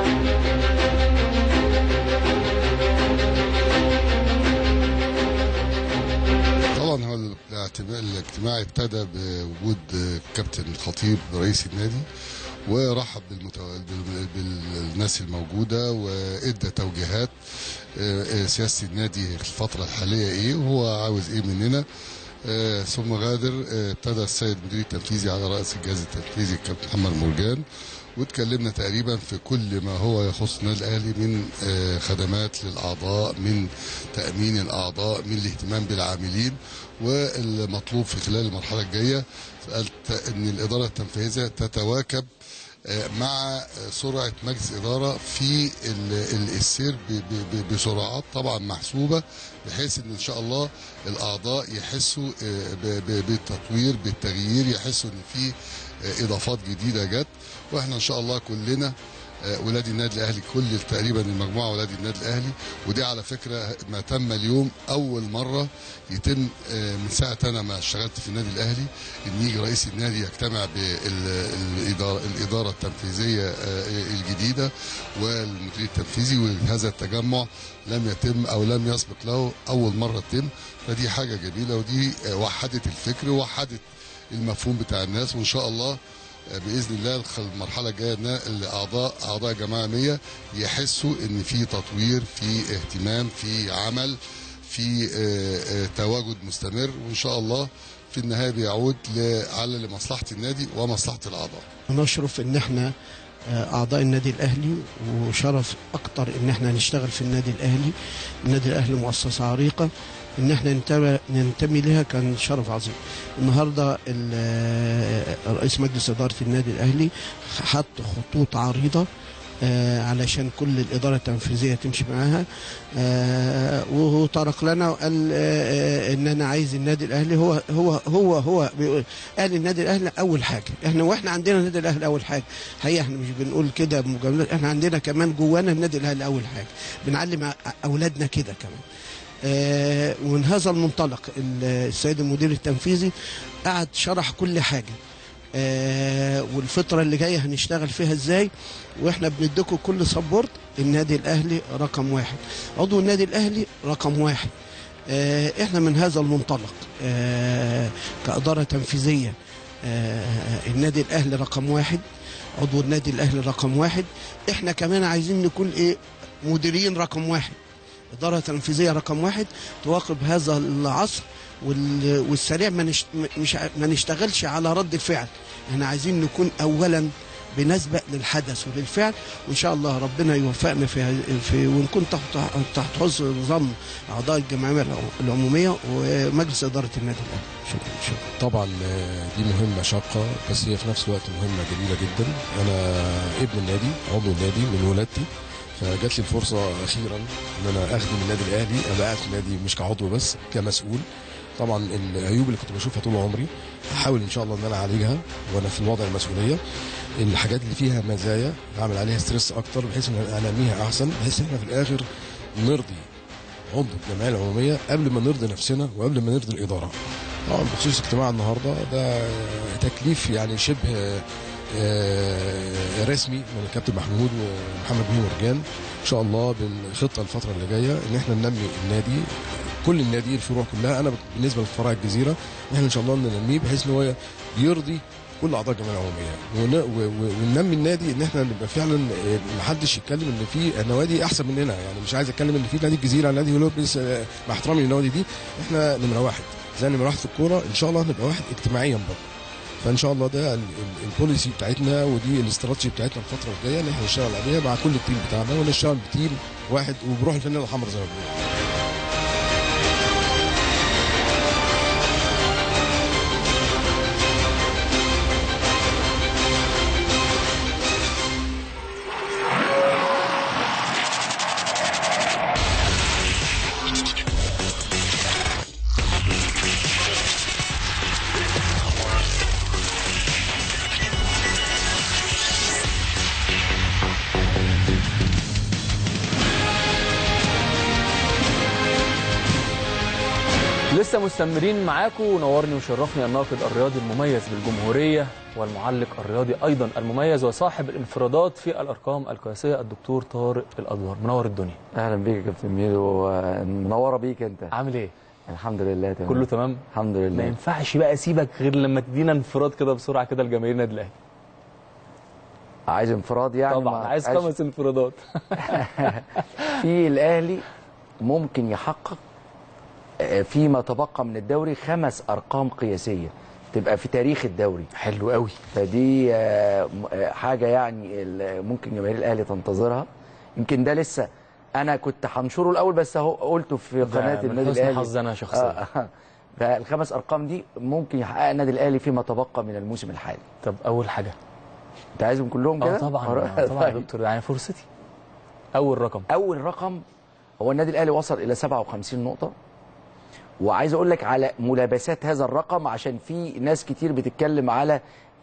طبعا هو الاجتماع ابتدى بوجود كابتن الخطيب رئيس النادي، ورحب بالناس الموجوده وادى توجيهات سياسه النادي في الفتره الحاليه ايه وهو عاوز ايه مننا. ثم غادر ابتدى السيد المدير التنفيذي على رأس الجهاز التنفيذي الكابتن محمد مرجان، واتكلمنا تقريبا في كل ما هو يخص النادي الاهلي من خدمات للاعضاء، من تامين الاعضاء، من الاهتمام بالعاملين، والمطلوب في خلال المرحله الجايه ان الاداره التنفيذيه تتواكب مع سرعه مجلس اداره في السير بسرعات طبعا محسوبه، بحيث ان شاء الله الاعضاء يحسوا بالتطوير بالتغيير، يحسوا ان في اضافات جديده جت. واحنا ان شاء الله كلنا ولاد النادي الاهلي، كل تقريبا المجموعه ولاد النادي الاهلي، ودي على فكره ما تم اليوم اول مره يتم من ساعه انا ما اشتغلت في النادي الاهلي ان يجي رئيس النادي يجتمع بالاداره التنفيذيه الجديده والمدير التنفيذي، وهذا التجمع لم يتم او لم يسبق له اول مره تتم. فدي حاجه جميله، ودي وحدت الفكر ووحدت المفهوم بتاع الناس، وان شاء الله باذن الله المرحله الجايه ان اعضاء جماعه 100 يحسوا ان في تطوير، في اهتمام، في عمل، في تواجد مستمر، وان شاء الله في النهايه بيعود لمصلحه النادي ومصلحه الاعضاء. نشرف ان احنا اعضاء النادي الاهلي، وشرف اكتر ان احنا نشتغل في النادي الاهلي. النادي الاهلي مؤسسه عريقه، ان احنا ننتمي لها كان شرف عظيم. النهارده رئيس مجلس اداره النادي الاهلي حط خطوط عريضه علشان كل الاداره التنفيذيه تمشي معاها، وهو طرق لنا وقال ان انا عايز النادي الاهلي هو بيقول، قال النادي الاهلي اول حاجه. واحنا عندنا النادي الاهلي اول حاجه، حقيقه احنا مش بنقول كده بمجاملات، احنا عندنا كمان جوانا النادي الاهلي اول حاجه، بنعلم اولادنا كده كمان. ومن هذا المنطلق السيد المدير التنفيذي قعد شرح كل حاجه، والفتره اللي جايه هنشتغل فيها ازاي، واحنا بنديكم كل سبورت. النادي الاهلي رقم واحد، عضو النادي الاهلي رقم واحد. احنا من هذا المنطلق كاداره تنفيذيه النادي الاهلي رقم واحد، عضو النادي الاهلي رقم واحد. احنا كمان عايزين نكون مديرين رقم واحد، إدارة تنفيذية رقم واحد تواكب هذا العصر والسريع. ما نشتغلش على رد الفعل، احنا عايزين نكون أولا بنسبق للحدث وللفعل، وإن شاء الله ربنا يوفقنا في ونكون تحت حسن ظن أعضاء الجمعية العمومية ومجلس إدارة النادي الأهلي. شكرا. طبعا دي مهمة شاقة، بس هي في نفس الوقت مهمة جميلة جدا. أنا ابن النادي، عضو النادي من ولادتي، فجات لي الفرصه اخيرا ان انا اخدم النادي الاهلي، ابقى قاعد في النادي مش كعضو بس كمسؤول. طبعا العيوب اللي كنت بشوفها طول عمري هحاول ان شاء الله ان انا اعالجها وانا في وضع المسؤوليه. الحاجات اللي فيها مزايا اعمل عليها ستريس اكتر بحيث ان انميها احسن، بحيث ان احنا في الاخر نرضي عضو الجمعيه العموميه قبل ما نرضي نفسنا وقبل ما نرضي الاداره. طبعا بخصوص اجتماع النهارده ده تكليف يعني شبه رسمي من الكابتن محمود ومحمد بن مرجان ان شاء الله بالخطه الفتره اللي جايه ان احنا ننمي النادي، كل النادي الفروع كلها. انا بالنسبه لفرع الجزيره احنا ان شاء الله ننميه بحيث ان هو يرضي كل اعضاء الجمعيه العموميه، وننمي النادي ان احنا نبقى فعلا ما حدش يتكلم ان في نوادي احسن مننا. يعني مش عايز اتكلم ان في نادي الجزيره نادي هوليوبلس، مع احترامي للنوادي دي احنا نمره واحد، زي نمره واحد في الكوره ان شاء الله نبقى واحد اجتماعيا برضه. فان شاء الله ده البوليسي بتاعتنا ودي الاستراتيجي بتاعتنا الفتره الجايه اللي احنا نشتغل عليها مع كل التيم بتاعنا، ونشتغل بتيم واحد وبروح الفانيلا الحمراء زي ما بنقول. لسه مستمرين معاكم، ونورني وشرفني الناقد الرياضي المميز بالجمهوريه والمعلق الرياضي ايضا المميز وصاحب الانفرادات في الارقام القياسيه الدكتور طارق الأدوار. منور الدنيا. اهلا بيك يا كابتن ميدو، منوره بيك انت. عامل ايه؟ الحمد لله تمام. كله تمام الحمد لله. ما ينفعش بقى اسيبك غير لما تدينا انفراد كده بسرعه كده لجماهير النادي الاهلي. عايز انفراد يعني؟ طبعا عايز 5 انفرادات. في الاهلي ممكن يحقق فيما تبقى من الدوري 5 ارقام قياسيه تبقى في تاريخ الدوري. حلو قوي. فدي حاجه يعني ممكن جماهير الاهلي تنتظرها. يمكن ده لسه انا كنت هنشره الاول، بس اهو قلته في قناه النادي الاهلي. حظ انا شخصيا. فال5 ارقام دي ممكن يحققها النادي الاهلي فيما تبقى من الموسم الحالي. طب اول حاجه انت عايزهم كلهم كده؟ طبعا طبعا يا دكتور، يعني فرصتي. اول رقم هو النادي الاهلي وصل الى 57 نقطه، وعايز اقول لك على ملابسات هذا الرقم عشان في ناس كتير بتتكلم على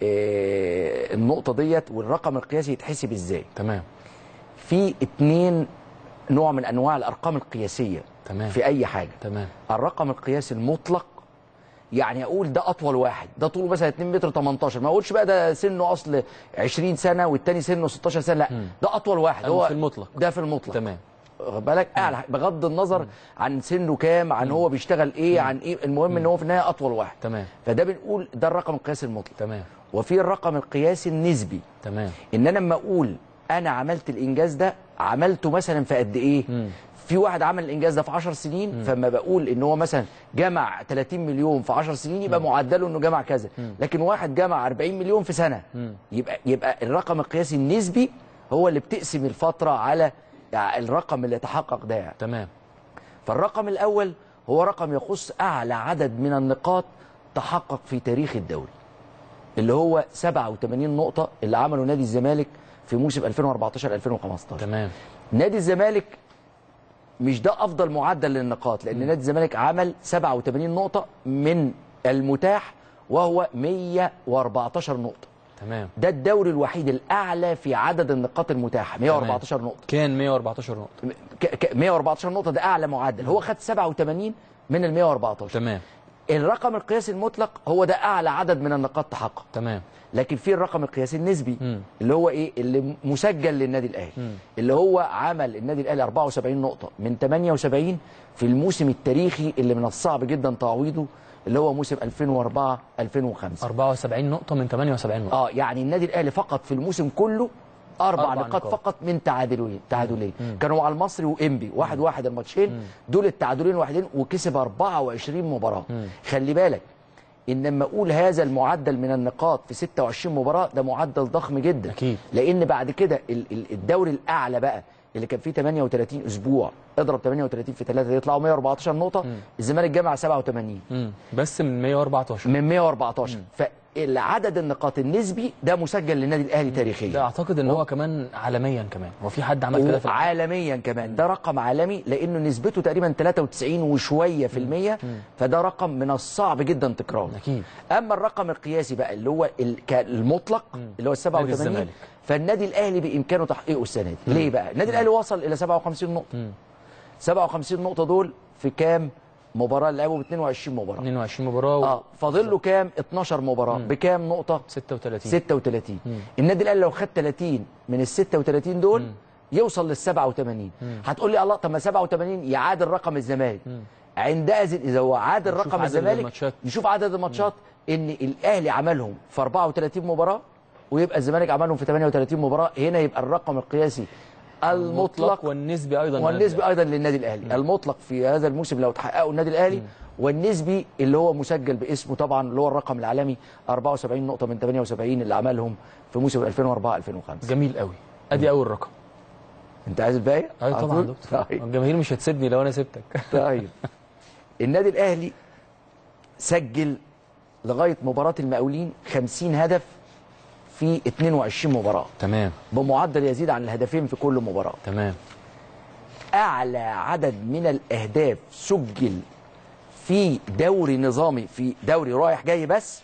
النقطه ديت والرقم القياسي يتحسب ازاي. تمام. في 2 نوع من انواع الارقام القياسيه. تمام. في اي حاجه. تمام. الرقم القياسي المطلق، يعني اقول ده اطول واحد، ده طوله مثلا 2 متر 18، ما اقولش بقى ده سنه اصل 20 سنه والتاني سنه 16 سنه، لا ده اطول واحد. هو في المطلق. ده في المطلق. تمام. واخد بالك؟ اعلى بغض النظر عن سنه كام، عن هو بيشتغل ايه، عن ايه، المهم ان هو في النهايه اطول واحد. تمام. فده بنقول ده الرقم القياسي المطلق. تمام. وفي الرقم القياسي النسبي. تمام. ان انا لما اقول انا عملت الانجاز ده عملته مثلا في قد ايه. في واحد عمل الانجاز ده في 10 سنين، فما بقول ان هو مثلا جمع 30 مليون في 10 سنين يبقى معدله انه جمع كذا. لكن واحد جمع 40 مليون في سنه، يبقى الرقم القياسي النسبي هو اللي بتقسم الفتره على الرقم اللي يتحقق ده يعني. تمام. فالرقم الاول هو رقم يخص اعلى عدد من النقاط تحقق في تاريخ الدوري، اللي هو 87 نقطه اللي عمله نادي الزمالك في موسم 2014 2015. تمام. نادي الزمالك مش ده افضل معدل للنقاط، لان نادي الزمالك عمل 87 نقطه من المتاح وهو 114 نقطه. تمام. ده الدوري الوحيد الاعلى في عدد النقاط المتاحه 114 نقطه. كان 114 نقطه. 114 نقطه ده اعلى معدل. هو خد 87 من ال 114. تمام. الرقم القياسي المطلق هو ده اعلى عدد من النقاط تحقق. تمام. لكن في الرقم القياسي النسبي اللي هو ايه، اللي مسجل للنادي الاهلي، اللي هو عمل النادي الاهلي 74 نقطه من 78 في الموسم التاريخي اللي من الصعب جدا تعويضه، اللي هو موسم 2004 2005. 74 نقطه من 78 نقطه. يعني النادي الاهلي فقط في الموسم كله 4 نقاط فقط من تعادلين. كانوا على المصري وانبي 1-1 الماتشين دول، التعادلين واحدين، وكسب 24 مباراه. خلي بالك ان لما اقول هذا المعدل من النقاط في 26 مباراه ده معدل ضخم جدا. اكيد. لان بعد كده الدوري الاعلى بقى اللي كان فيه 38 اسبوع، اضرب 38 في 3 يطلعوا 114 نقطه. الزمالك جمع 87 بس من 114. من 114. فالعدد النقاط النسبي ده مسجل للنادي الاهلي تاريخيا. ده اعتقد ان هو كمان عالميا كمان، هو في حد عمل كده في عالميا كمان. ده رقم عالمي لانه نسبته تقريبا 93 وشويه في المية. فده رقم من الصعب جدا تكراره. اكيد. اما الرقم القياسي بقى اللي هو المطلق اللي هو 87، فالنادي الاهلي بامكانه تحقيقه السنه دي. ليه بقى؟ النادي الاهلي وصل الى 57 نقطه. 57 نقطه دول في كام مباراه اللي لعبوا؟ ب 22 مباراه. 22 مباراه. فاضل له كام؟ 12 مباراه. بكام نقطه؟ 36. النادي الاهلي لو خد 30 من ال 36 دول يوصل لل 87. هتقول لي الله، طب ما 87 يعادل رقم الزمالك. عندئذ اذا هو عادل رقم الزمالك نشوف عدد الماتشات ان الاهلي عملهم في 34 مباراه ويبقى الزمالك عملهم في 38 مباراه. هنا يبقى الرقم القياسي المطلق والنسبي ايضا للنادي الاهلي. المطلق في هذا الموسم لو تحققه النادي الاهلي، والنسبي اللي هو مسجل باسمه طبعا اللي هو الرقم العالمي 74 نقطه من 78 اللي عملهم في موسم 2004 2005. جميل قوي. ادي اول رقم. انت عايز الباقي؟ ايوه طبعا دكتور. الجماهير مش هتسيبني لو انا سبتك. طيب النادي الاهلي سجل لغايه مباراه المقاولين 50 هدف في 22 مباراه. تمام. بمعدل يزيد عن الهدفين في كل مباراه. تمام. اعلى عدد من الاهداف سجل في دوري نظامي، في دوري رايح جاي بس،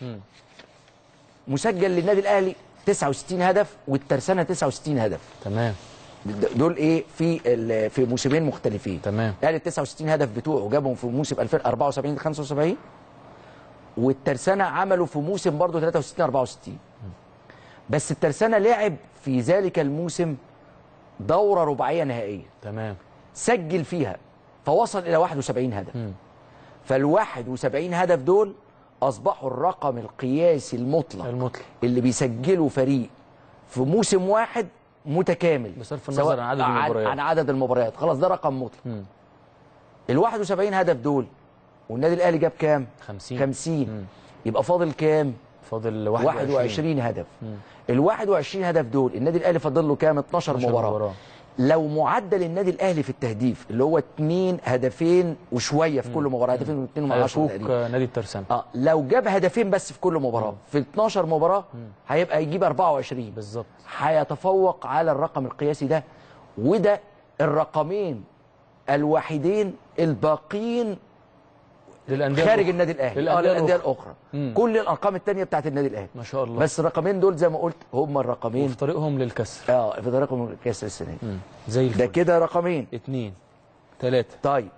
مسجل للنادي الاهلي 69 هدف والترسانه 69 هدف. تمام. دول ايه في موسمين مختلفين. تمام. الاهلي ال 69 هدف بتوعه جابهم في موسم 2074 75، والترسانه عملوا في موسم برضه 63 64. بس الترسانه لعب في ذلك الموسم دوره رباعيه نهائيه. تمام. سجل فيها فوصل الى 71 هدف. فال 71 هدف دول اصبحوا الرقم القياسي المطلق اللي بيسجله فريق في موسم واحد متكامل، بصرف النظر عن عدد المباريات. خلاص ده رقم مطلق. ال 71 هدف دول والنادي الاهلي جاب كام؟ 50. يبقى فاضل كام؟ فاضل 21 هدف. ال 21 هدف دول النادي الاهلي فاضل له كام؟ 12 مباراه. لو معدل النادي الاهلي في التهديف اللي هو 2 هدفين وشويه في كل مباراه، 2 و2 تقريبا، نادي الترسانه لو جاب هدفين بس في كل مباراه في 12 مباراه هيبقى يجيب 24 بالظبط، هيتفوق على الرقم القياسي ده. وده الرقمين الوحيدين الباقين خارج النادي الاهلي للانديه الاخرى. كل الارقام الثانيه بتاعت النادي الاهلي ما شاء الله، بس الرقمين دول زي ما قلت هم الرقمين وفي طريقهم للكسر. في طريقهم للكسر السنه دي. زي الفل. ده كده رقمين 2 3. طيب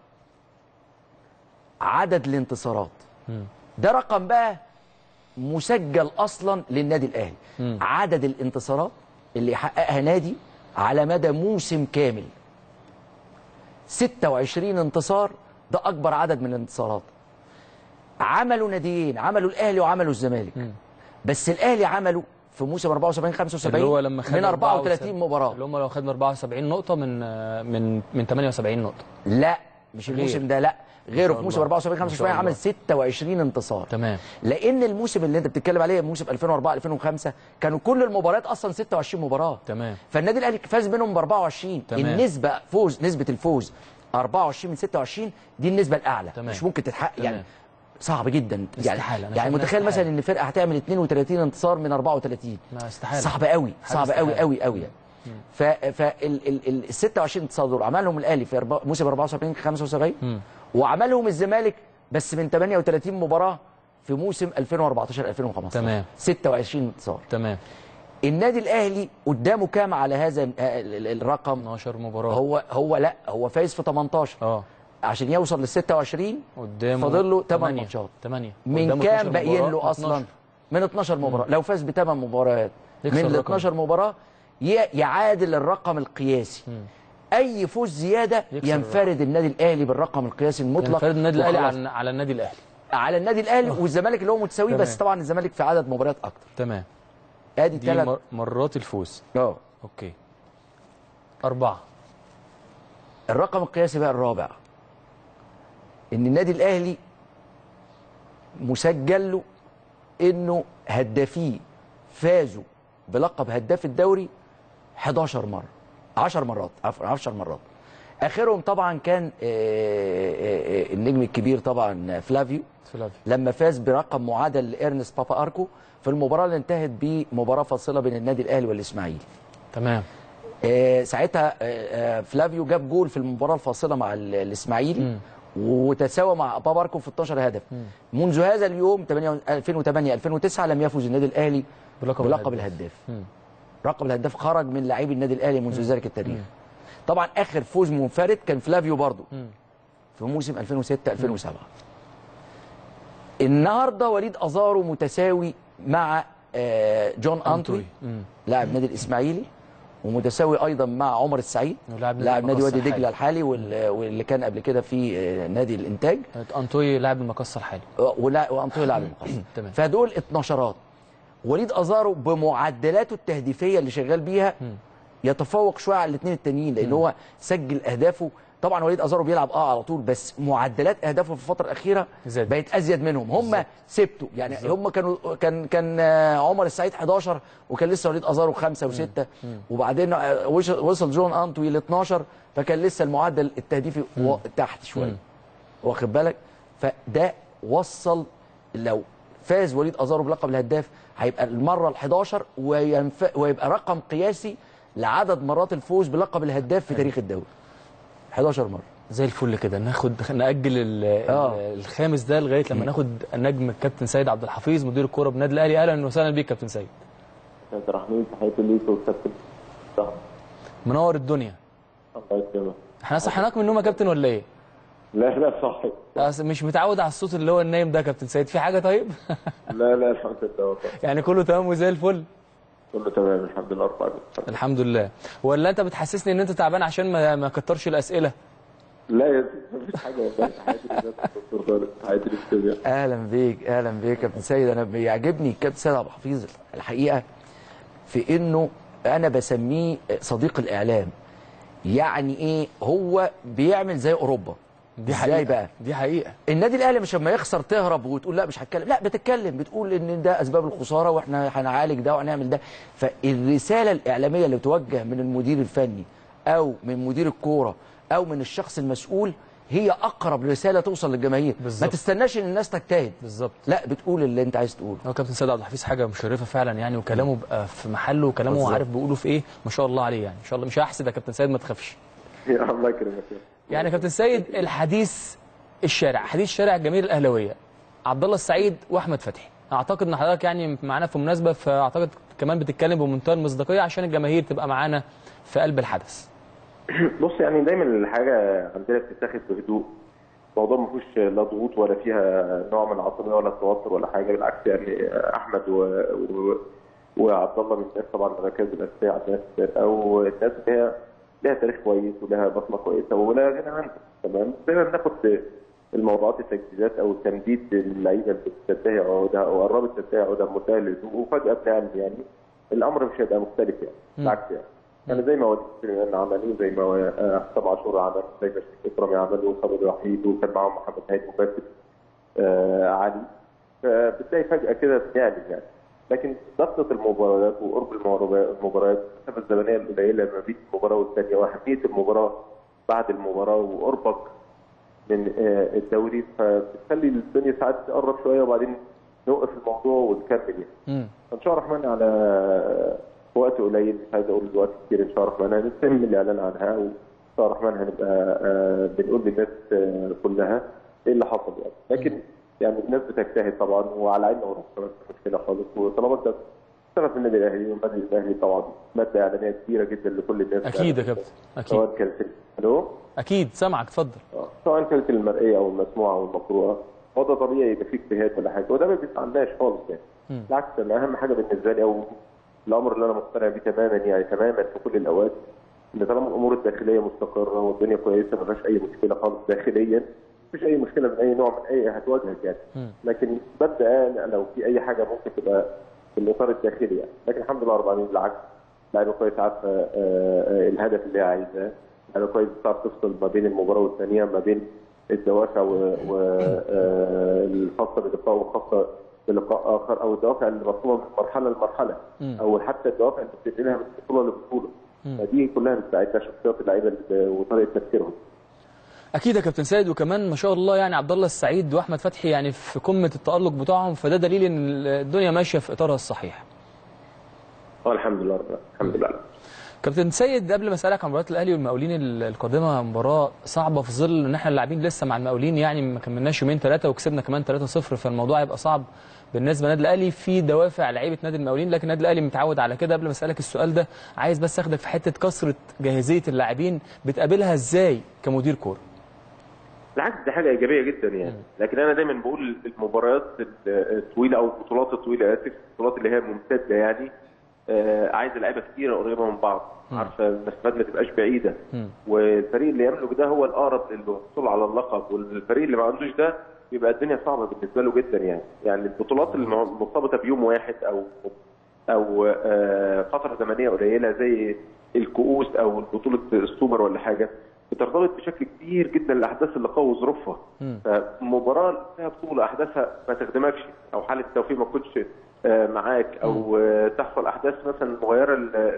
عدد الانتصارات ده رقم بقى مسجل اصلا للنادي الاهلي. عدد الانتصارات اللي يحققها نادي على مدى موسم كامل 26 انتصار، ده اكبر عدد من الانتصارات. عملوا ناديين، عملوا الاهلي وعملوا الزمالك. بس الاهلي عملوا في موسم 74 75 اللي هو لما خد من 34 مباراه، اللي هم لو خدنا 74 نقطه من 78 نقطه. لا مش الموسم ده، لا غيره. في موسم 74 75 عمل 26 انتصار. تمام. لان الموسم اللي انت بتتكلم عليه موسم 2004 2005 كانوا كل المباريات اصلا 26 مباراه. تمام. فالنادي الاهلي فاز منهم ب 24. تمام. نسبه الفوز 24 من 26 دي النسبه الاعلى. تمام. مش ممكن تتحقق يعني، صعب جدا. يعني متخيل مثلا ان فرقه هتعمل 32 انتصار من 34؟ ما استحاله، صعب قوي، صعب قوي قوي قوي يعني. ال 26 انتصار دول عملهم الاهلي في موسم 74 75 وعملهم الزمالك بس من 38 مباراه في موسم 2014 2015. تمام. 26 انتصار. تمام. النادي الاهلي قدامه كام على هذا الرقم؟ 12 مباراه. هو فايز في 18 عشان يوصل لل 26 قدامه فاضل له 8 ماتشات. 8 من كام باقيين له اصلا؟ من 12 مباراه. لو فاز ب 8 مباريات من ال 12 مباراه يعادل الرقم القياسي. اي فوز زياده ينفرد النادي الاهلي بالرقم القياسي المطلق. ينفرد النادي الاهلي على النادي الاهلي، على النادي الاهلي والزمالك اللي هو متساوي. بس طبعا الزمالك في عدد مباريات اكتر. تمام. ادي دي 3 مرات الفوز. اوكي. 4. الرقم القياسي بقى الرابع، ان النادي الاهلي مسجل له انه هدافيه فازوا بلقب هداف الدوري 11 مره، 10 مرات، عفوا 10 مرات. اخرهم طبعا كان النجم الكبير طبعا فلافيو لما فاز برقم معادل لارنست بابا اركو في المباراه اللي انتهت بمباراه فاصله بين النادي الاهلي والاسماعيلي. تمام. ساعتها فلافيو جاب جول في المباراه الفاصله مع الاسماعيلي وتساوى مع بابا اركو في 12 هدف. منذ هذا اليوم 2008 2009 لم يفوز النادي الاهلي بلقب الهداف. رقم الهداف خرج من لاعبي النادي الاهلي منذ ذلك التاريخ. طبعا اخر فوز منفرد كان فلافيو برضو في موسم 2006 2007. النهارده وليد ازارو متساوي مع جون انتوي لاعب نادي الاسماعيلي، ومتساوي ايضا مع عمر السعيد لاعب نادي وادي دجله الحالي واللي كان قبل كده في نادي الانتاج. انتوي لاعب المقصه الحالي وانتوي لاعب المقصه. فدول 12. وليد ازارو بمعدلاته التهديفيه اللي شغال بيها يتفوق شويه على الاثنين التانيين، لان هو سجل اهدافه. طبعا وليد ازارو بيلعب على طول، بس معدلات اهدافه في الفتره الاخيره بقت ازيد منهم. هم سبتوا يعني هم كان عمر السعيد 11 وكان لسه وليد ازارو 5 و6 وبعدين وصل جون انتوي ل 12 فكان لسه المعدل التهديفي تحت شويه، واخد بالك؟ فده وصل لو فاز وليد ازارو بلقب الهداف هيبقى المره ال11 ويبقى رقم قياسي لعدد مرات الفوز بلقب الهداف في تاريخ الدوري. 11 مره. زي الفل كده. نأجل الخامس ده لغايه لما ناخد النجم الكابتن سيد عبد الحفيظ مدير الكوره بالنادي الاهلي. اهلا وسهلا بيك كابتن سيد. كابتن رحمين، تحياتي ليك والكابتن. منور الدنيا. الله يسلمك. احنا صحيناك من النوم يا كابتن ولا ايه؟ لا صحي. مش متعود على الصوت اللي هو النايم ده يا كابتن سيد، في حاجه طيب؟ لا الحمد لله والله. يعني كله تمام وزي الفل؟ كله تمام الحمد لله. الحمد لله. ولا انت بتحسسني ان انت تعبان عشان ما كترش الاسئله؟ لا يا سيدي مفيش حاجه والله. عادي الاستوديو. اهلا بيك يا كابتن سيد. انا بيعجبني الكابتن سيد عبد الحفيظ الحقيقه في انه انا بسميه صديق الاعلام. يعني ايه؟ هو بيعمل زي اوروبا. دي حقيقة. ازاي بقى؟ دي حقيقه. النادي الاهلي مش لما يخسر تهرب وتقول لا مش هتكلم، لا بتتكلم، بتقول ان ده اسباب الخساره واحنا هنعالج ده وهنعمل ده. فالرساله الاعلاميه اللي بتوجه من المدير الفني او من مدير الكوره او من الشخص المسؤول هي اقرب رساله توصل للجماهير. بالزبط. ما تستناش ان الناس تجتهد. بالظبط. لا بتقول اللي انت عايز تقوله. هو كابتن سيد عبد الحفيظ حاجه مشرفه فعلا يعني، وكلامه بقى في محله، وكلامه هو عارف بيقوله في ايه. ما شاء الله عليه يعني. ان شاء الله مش هحسد يا كابتن سيد، ما تخافش. الله يكرمك. يعني يا كابتن سيد الحديث حديث الشارع الجماهير الاهلاويه عبد الله السعيد واحمد فتحي. اعتقد ان حضرتك يعني معانا في مناسبه، فاعتقد كمان بتتكلم بمنتهى المصداقيه عشان الجماهير تبقى معانا في قلب الحدث. بص يعني دايما الحاجه عندنا بتتاخد بهدوء. الموضوع ما فيهوش لا ضغوط ولا فيها نوع من العصبيه ولا التوتر ولا حاجه، بالعكس يعني احمد وعبد الله من الناس طبعا المراكز الاساسيه، الناس او الناس اللي هي لها تاريخ كويس ولها بصمه كويسه ولا غنى عنها. تمام. دايما بناخد الموضوعات التجديدات او تمديد اللعيبه اللي بتنتهي عقودها او قربت تنتهي عقودها بمنتهى الهدوء، وفجاه بنعمل يعني الامر مش هيبقى مختلف يعني. بالعكس يعني زي ما وليد سليمان عمل وزي ما حسام عاشور عمل، زي ما شريف اكرامي عمل وصابر وحيد وكان معاهم محمد هاني وباسل علي، فبتلاقي فجاه كده بنعمل يعني. لكن ضغطه المباريات وقرب المباريات، المسافه الزمنيه القليله ما بين المباراه والثانيه واهميه المباراه بعد المباراه وقربك من الدوري، فبتخلي الدنيا ساعات تقرب شويه وبعدين نوقف الموضوع ونكمل يعني. فان شاء الله الرحمن على وقت قليل، مش عايز اقول وقت كتير، ان شاء الله الرحمن هنتم الاعلان عنها، وان شاء الله الرحمن هنبقى بنقول للناس كلها ايه اللي حصل يعني. لكن يعني الناس بتجتهد طبعا وعلى عيننا وراسنا، مش مشكله خالص. وطالما انت بتشتغل في النادي الاهلي، والنادي الاهلي طبعا ماده اعلانيه كبيره جدا لكل الناس. اكيد يا كابتن اكيد. سواء كانت اكيد سامعك اتفضل. سواء كانت المرئيه او المسموعه او المقروءه، هو ده طبيعي يبقى فيه اجتهاد ولا حاجه، وده ما بيتعنداش خالص يعني. بالعكس انا اهم حاجه بالنسبه لي او الامر اللي انا مقتنع بيه تماما يعني تماما في كل الاوقات، ان طالما الامور الداخليه مستقره والدنيا كويسه ما فيهاش اي مشكله خالص داخليا، مفيش اي مشكله من اي نوع من اي هتواجهك يعني. لكن ببدا لو في اي حاجه ممكن تبقى في الاطار الداخلي يعني. لكن الحمد لله رب العالمين بالعكس، لعيبه كويس عارفه الهدف اللي هي عايزاه، لعيبه كويس بتعرف تفصل ما بين المباراه والثانيه، ما بين الدوافع والخاصه بلقاء وخاصه بلقاء اخر، او الدوافع اللي مطلوبه من مرحله لمرحله، او حتى الدوافع اللي بتنقلها من بطوله لبطوله. فدي كلها بتساعدنا شخصيات اللعيبه وطريقه تفكيرهم. اكيد يا كابتن سيد. وكمان ما شاء الله يعني عبد الله السعيد واحمد فتحي يعني في قمه التالق بتاعهم، فده دليل ان الدنيا ماشيه في اطارها الصحيح. الحمد لله الحمد لله. كابتن سيد قبل ما اسالك عن مباراه الاهلي والمقاولين القادمه، مباراه صعبه في ظل ان احنا اللاعبين لسه مع المقاولين يعني ما كملناش يومين ثلاثه وكسبنا كمان 3-0، فالموضوع هيبقى صعب بالنسبه للنادي الاهلي. في دوافع لعيبه نادي المقاولين، لكن النادي الاهلي متعود على كده. قبل ما اسالك السؤال ده عايز بس اخدك في حته كثره جاهزيه اللاعبين، بتقابلها ازاي كمدير كوره؟ بالعكس دي حاجه ايجابيه جدا يعني. لكن انا دايما بقول المباريات الطويله او البطولات الطويله، البطولات اللي هي ممتده يعني عايزه لعيبه كتيره قريبه من بعض، عارفه المسافات ما تبقاش بعيده، والفريق اللي يملك ده هو الاقرب للحصول على اللقب، والفريق اللي ما عندوش ده بيبقى الدنيا صعبه بالنسبه له جدا يعني البطولات المرتبطه بيوم واحد او فتره زمنيه قليله زي الكؤوس او بطوله السوبر ولا حاجه، بترتبط بشكل كبير جدا الاحداث اللي قوي ظروفها. فمباراه فيها بطوله احداثها ما تخدمكش، او حاله التوفيق ما تكونش معاك، او تحصل احداث مثلا مغيره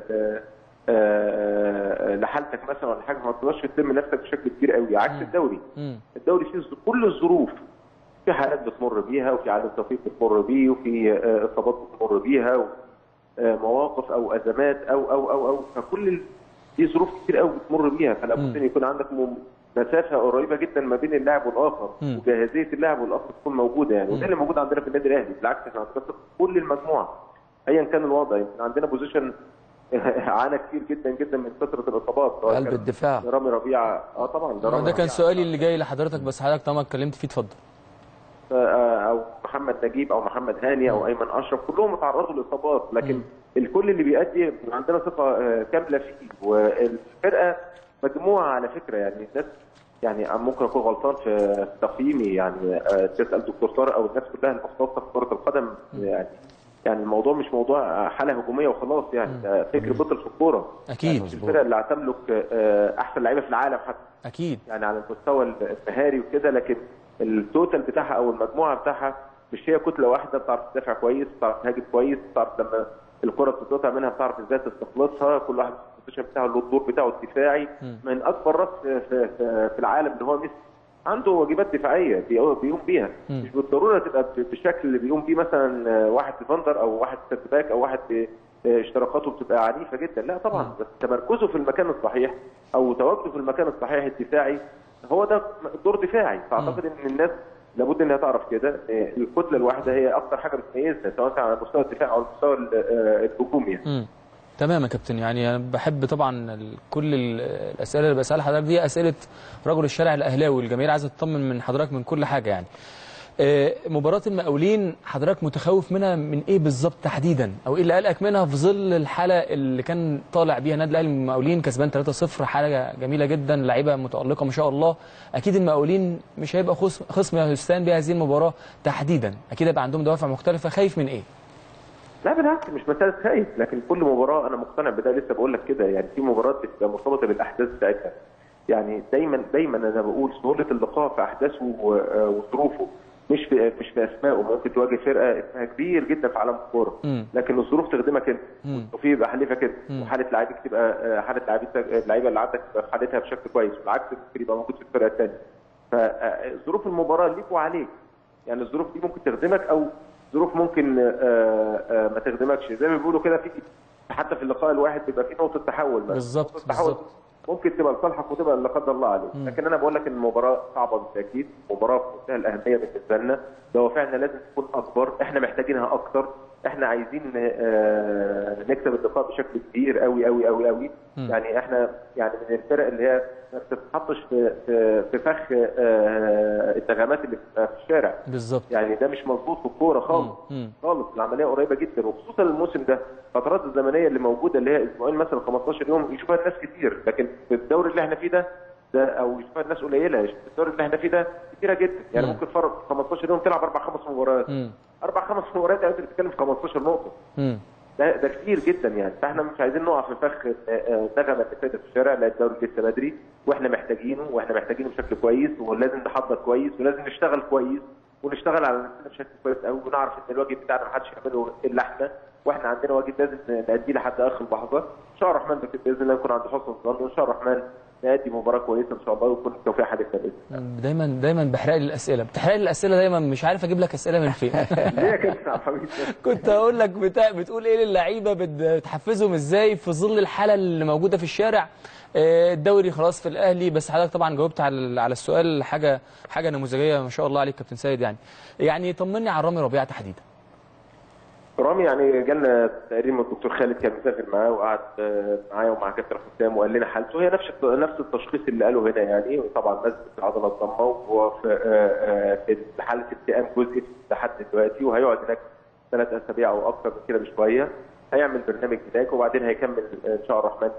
لحالتك مثلا ولا حاجه، ما تقدرش تلم نفسك بشكل كبير قوي. عكس الدوري فيه كل الظروف، في حالات بتمر بيها، وفي عدم توفيق بتمر بيه، وفي اصابات بتمر بيها، مواقف او ازمات او فكل دي ظروف كتير قوي بتمر بيها، فلا بد ان يكون عندك مسافه قريبه جدا ما بين اللاعب والاخر، وجاهزيه اللاعب والاخر تكون موجوده يعني. وده اللي موجود عندنا في النادي الاهلي. بالعكس احنا عندنا كل المجموعه ايا كان الوضع. يمكن عندنا بوزيشن عانى كتير جدا جدا من كثره الاصابات. قلب الدفاع رامي ربيعه طبعا ده كان سؤالي اللي جاي لحضرتك، بس حضرتك طبعا اتكلمت فيه، اتفضل. او محمد نجيب او محمد هاني او ايمن اشرف كلهم اتعرضوا لاصابات، لكن الكل اللي بيأدي عندنا ثقه كامله فيه. والفرقه مجموعه على فكره، يعني الناس يعني ممكن اكون غلطان في تقييمي، يعني تسال دكتور طارق او الناس كلها المختصه في كره القدم، يعني الموضوع مش موضوع حاله هجوميه وخلاص، يعني ده فكر بطل في الكوره. اكيد يعني الفرقه اللي هتملك احسن لعيبه في العالم حتى، اكيد يعني على المستوى المهاري وكده، لكن التوتال بتاعها او المجموعه بتاعها مش هي كتله واحده. بتعرف تدافع كويس، بتعرف تهاجم كويس، بتعرف لما الكره بتتقطع منها بتعرف ازاي تستخلصها. كل واحد البوزيشن بتاعه له الدور بتاعه الدفاعي. من اكبر راس في العالم اللي هو ميسي عنده واجبات دفاعيه بيقوم بيها، مش بالضروره تبقى بالشكل اللي بيقوم بيه مثلا واحد ديفندر او واحد سيرت او واحد اشتراكاته بتبقى عنيفه جدا، لا طبعا، بس تمركزه في المكان الصحيح او تواجده في المكان الصحيح الدفاعي هو ده دور دفاعي. فاعتقد ان الناس لابد انها تعرف كده، الكتله الواحده هي اكثر حاجه بتميزها سواء على مستوى الدفاع او المستوى الهجومي. تمام يا كابتن. يعني انا بحب طبعا كل الاسئله اللي بسالها حضرتك دي اسئله رجل الشارع الاهلاوي، الجماهير عايزه تطمن من حضرتك من كل حاجه. يعني مباراه المقاولين حضرتك متخوف منها من ايه بالظبط تحديدا، او ايه اللي قلقك منها في ظل الحاله اللي كان طالع بيها النادي الاهلي من المقاولين كسبان 3-0، حاجه جميله جدا، لعيبه متالقه ما شاء الله. اكيد المقاولين مش هيبقى خصم يستهان بها هذه المباراه تحديدا، اكيد هيبقى عندهم دوافع مختلفه. خايف من ايه؟ لا بالعكس، مش مساله خايف، لكن كل مباراه انا مقتنع بده، لسه بقول لك كده، يعني في مباريات بتبقى مرتبطه بالاحداث بتاعتها. يعني دايما انا بقول سهوله اللقاء في احداثه وظروفه، مش في اسمائه. ممكن تواجه فرقه اسمها كبير جدا في عالم الكوره، لكن الظروف تخدمك انت، والتوفيق يبقى حليفك انت، وحاله لعيبك تبقى حاله اللعيبه اللي عندك تبقى في حالتها بشكل كويس، والعكس ممكن يبقى موجود في الفرقه الثانيه. فظروف المباراه ليك وعليك، يعني الظروف دي ممكن تخدمك او ظروف ممكن ما تخدمكش. زي ما بيقولوا كده، في حتى في اللقاء الواحد بيبقى في نقطه تحول، بالظبط ممكن تبقى لصالحك وتبقى لا قدر الله عليك. لكن انا بقول لك ان المباراه صعبه بالتاكيد، مباراه في منتهى الاهميه بالنسبه لنا، دوافعنا لازم تكون اكبر، احنا محتاجينها اكتر، احنا عايزين نكسب اللقاء بشكل كبير قوي قوي قوي قوي. يعني احنا يعني من الفرق اللي هي ما بتتحطش في فخ التغامات اللي في الشارع بالظبط. يعني ده مش مظبوط في الكوره خالص خالص. العمليه قريبه جدا، وخصوصا الموسم ده الفترات الزمنيه اللي موجوده اللي هي اسبوعين مثلا 15 يوم يشوفها الناس كتير، لكن في الدوري اللي احنا فيه ده او يشوفها الناس قليله. في الدوري اللي احنا فيه ده كتيره جدا، يعني ممكن فرق 15 يوم تلعب 4-5 مباريات، 4-5 مباريات يعني انت بتتكلم في 15 نقطه. ده كتير جدا يعني. فاحنا مش عايزين نقع في فخ نغمه اللي فاتت في الشارع. لا، الدوري لسه بدري واحنا محتاجينه بشكل كويس، ولازم نحضر كويس، ولازم نشتغل كويس، ونشتغل على نفسنا بشكل كويس قوي، ونعرف ان الواجب بتاعنا ما حدش يعمله الا احنا، واحنا عندنا واجب لازم نأديه لحد اخر لحظه. ان شاء الله الرحمن باذن الله نكون عند حسن الظن، وان شاء الله الرحمن نأدي مباراه كويسه ان شاء الله، ويكون التوفيق حديثنا باذن الله. دايما بحرق لي الاسئله، بتحرق لي الاسئله دايما، مش عارف اجيب لك اسئله من فين. ليه يا كابتن حبيبي؟ كنت اقول لك بتقول ايه للعيبه، بتحفزهم ازاي في ظل الحاله اللي موجوده في الشارع. الدوري خلاص في الاهلي، بس حضرتك طبعا جاوبت على السؤال حاجه نموذجيه ما شاء الله عليك كابتن سيد. يعني طمني على رامي ربيعه تحديدا. رامي يعني جالنا تقريبا الدكتور خالد كان مسافر معاه، وقعد معايا ومع كابتن حسام وقال لنا حالته، هي نفس التشخيص اللي قاله هنا يعني. وطبعا نزل العضله الضمه، وهو في حاله التئام جزئي لحد دلوقتي، وهيقعد هناك 3 أسابيع او اكثر من كده بشويه. هيعمل برنامج هناك، وبعدين هيكمل ان شاء الله الرحمن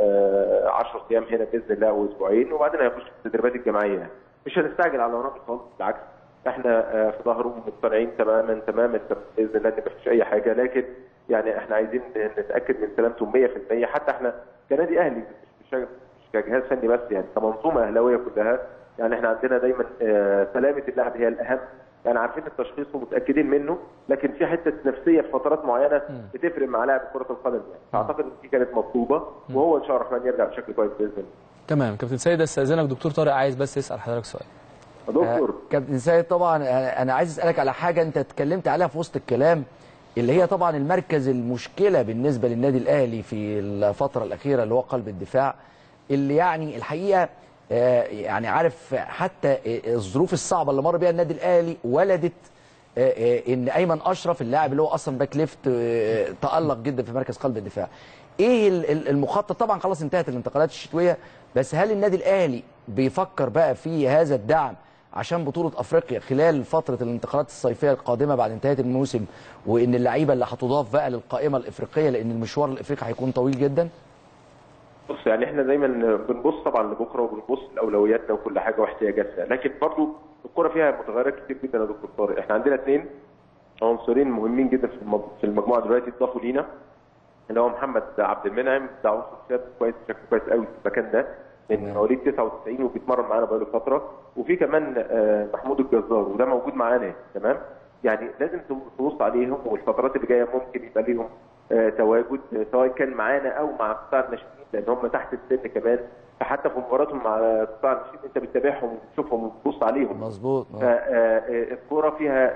10 ايام هنا باذن الله واسبوعين، وبعدين هيخش في التدريبات الجماعيه. يعني مش هنستعجل على رامي خالص، بالعكس احنا في ظهره مقتنعين تماما باذن الله ان مفيش اي حاجه، لكن يعني احنا عايزين نتاكد من سلامته 100%. حتى احنا كنادي اهلي مش كجهاز فني بس، يعني كمنظومه اهلاويه كلها، يعني احنا عندنا دايما سلامه اللاعب هي الاهم. يعني عارفين التشخيص ومتاكدين منه، لكن في حته نفسيه في فترات معينه بتفرق مع لاعب كره القدم يعني. اعتقد ان دي كانت مطلوبه، وهو ان شاء الله الرحمن يرجع بشكل كويس باذن الله. تمام كابتن سيد، استاذنك دكتور طارق عايز بس يسال حضرتك سؤال. دكتور كابتن سيد، طبعا انا عايز اسالك على حاجه انت اتكلمت عليها في وسط الكلام، اللي هي طبعا المركز المشكله بالنسبه للنادي الاهلي في الفتره الاخيره، اللي هو قلب الدفاع، اللي يعني الحقيقه يعني عارف حتى الظروف الصعبه اللي مر بيها النادي الاهلي ولدت ان ايمن اشرف اللاعب اللي هو اصلا باك ليفت تالق جدا في مركز قلب الدفاع. ايه المخطط؟ طبعا خلاص انتهت الانتقالات الشتويه، بس هل النادي الاهلي بيفكر بقى في هذا الدعم عشان بطوله افريقيا خلال فتره الانتقالات الصيفيه القادمه بعد انتهاء الموسم، وان اللعيبه اللي هتضاف بقى للقائمه الافريقيه، لان المشوار الافريقي هيكون طويل جدا؟ بص يعني احنا دايما بنبص طبعا لبكره وبنبص لاولوياتنا وكل حاجه واحتياجاتنا، لكن برضو الكوره فيها متغيرات كتير جدا يا دكتور طارق. احنا عندنا 2 عنصرين مهمين جدا في المجموعه دلوقتي اضافوا لينا، اللي هو محمد عبد المنعم، ده عنصر شاب كويس، شكله كويس قوي في المكان ده، من مواليد 99 وبيتمرن معانا بقاله فتره. وفي كمان محمود الجزار، وده موجود معانا تمام. يعني لازم تبص عليهم، والفترات اللي جايه ممكن يبقى ليهم تواجد سواء كان معانا او مع قطاع الناشئين، لان هم تحت السن كمان، فحتى في مباراتهم مع قطاع الناشئين انت بتتابعهم وتشوفهم وتبص عليهم. مظبوط. الكوره فيها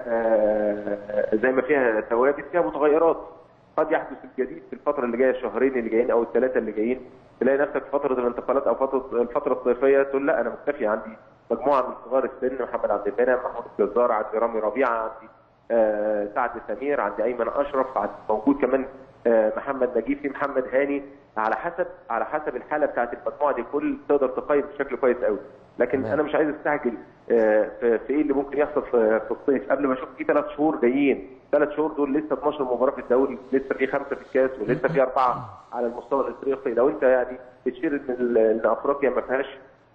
زي ما فيها ثوابت فيها متغيرات، قد يحدث الجديد في الفتره اللي جايه، الشهرين اللي جايين او ال3 اللي جايين، تلاقي نفسك في فتره الانتقالات او الفتره الصيفيه تقول لا انا مكتفي، عندي مجموعه من صغار السن، محمد عبد المنعم، محمود الجزار، عندي رامي ربيعه، عندي سعد سمير، عندي ايمن اشرف، عندي موجود كمان محمد نجيب، في محمد هاني، على حسب الحاله بتاعت المجموعه دي كل تقدر تقيم بشكل كويس قوي. لكن انا مش عايز استعجل في ايه اللي ممكن يحصل في الصيف قبل ما اشوف في 3 شهور جايين. 3 شهور دول لسه 12 مباراه في الدوري، لسه في 5 في الكاس، ولسه في 4 على المستوى الافريقي. لو انت يعني بتشير ان افريقيا ما فيهاش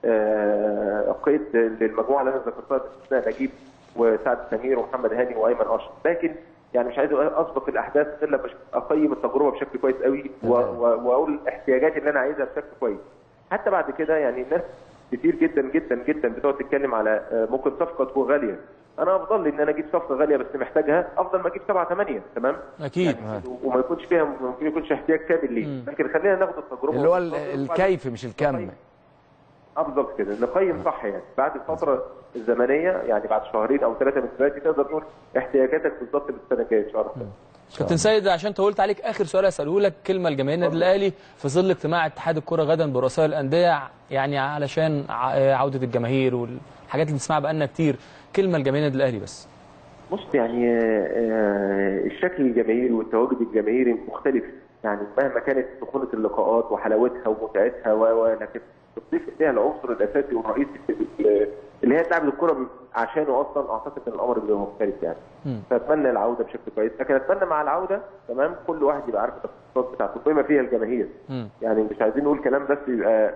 قيد للمجموعه اللي انا ذكرتها باستثناء نجيب وسعد سمير ومحمد هاني وايمن اشرف، لكن يعني مش عايز اسبق الاحداث غير لما اقيم التجربه بشكل كويس قوي واقول احتياجاتي اللي انا عايزها بشكل كويس. حتى بعد كده يعني الناس كتير جدا جدا جدا بتقعد تتكلم على ممكن صفقه تكون غاليه. انا افضل لي ان انا اجيب صفقه غاليه بس محتاجها، افضل ما اجيب 7 8 تمام؟ اكيد. يعني وما يكونش فيها ممكن يكونش احتياج كامل ليه، لكن خلينا ناخد التجربه اللي هو الكيف مش الكم. بالظبط كده، نقيم صح يعني بعد الفتره الزمنيه، يعني بعد شهرين او 3 من دلوقتي تقدر تقول احتياجاتك بالظبط للسنه الجايه ان شاء الله. كابتن سيد، عشان طولت عليك، اخر سؤال اساله لك، كلمه لجماهير النادي الاهلي في ظل اجتماع اتحاد الكره غدا برؤساء الانديه، يعني علشان عوده الجماهير والحاجات اللي بنسمعها بقالنا كتير، كلمه لجماهير النادي الاهلي بس. بص يعني الشكل الجماهيري والتواجد الجماهيري مختلف، يعني مهما كانت سخونه اللقاءات وحلاوتها ومتعتها لكن تضيف فيها العنصر الاساسي والرئيسي اللي هي تعب الكره عشانه اصلا، اعتقد ان الامر بيبقى مختلف يعني. فاتمنى العوده بشكل كويس، لكن اتمنى مع العوده تمام كل واحد يبقى عارف التخصصات بتاعته بما فيها الجماهير. يعني مش عايزين نقول كلام بس يبقى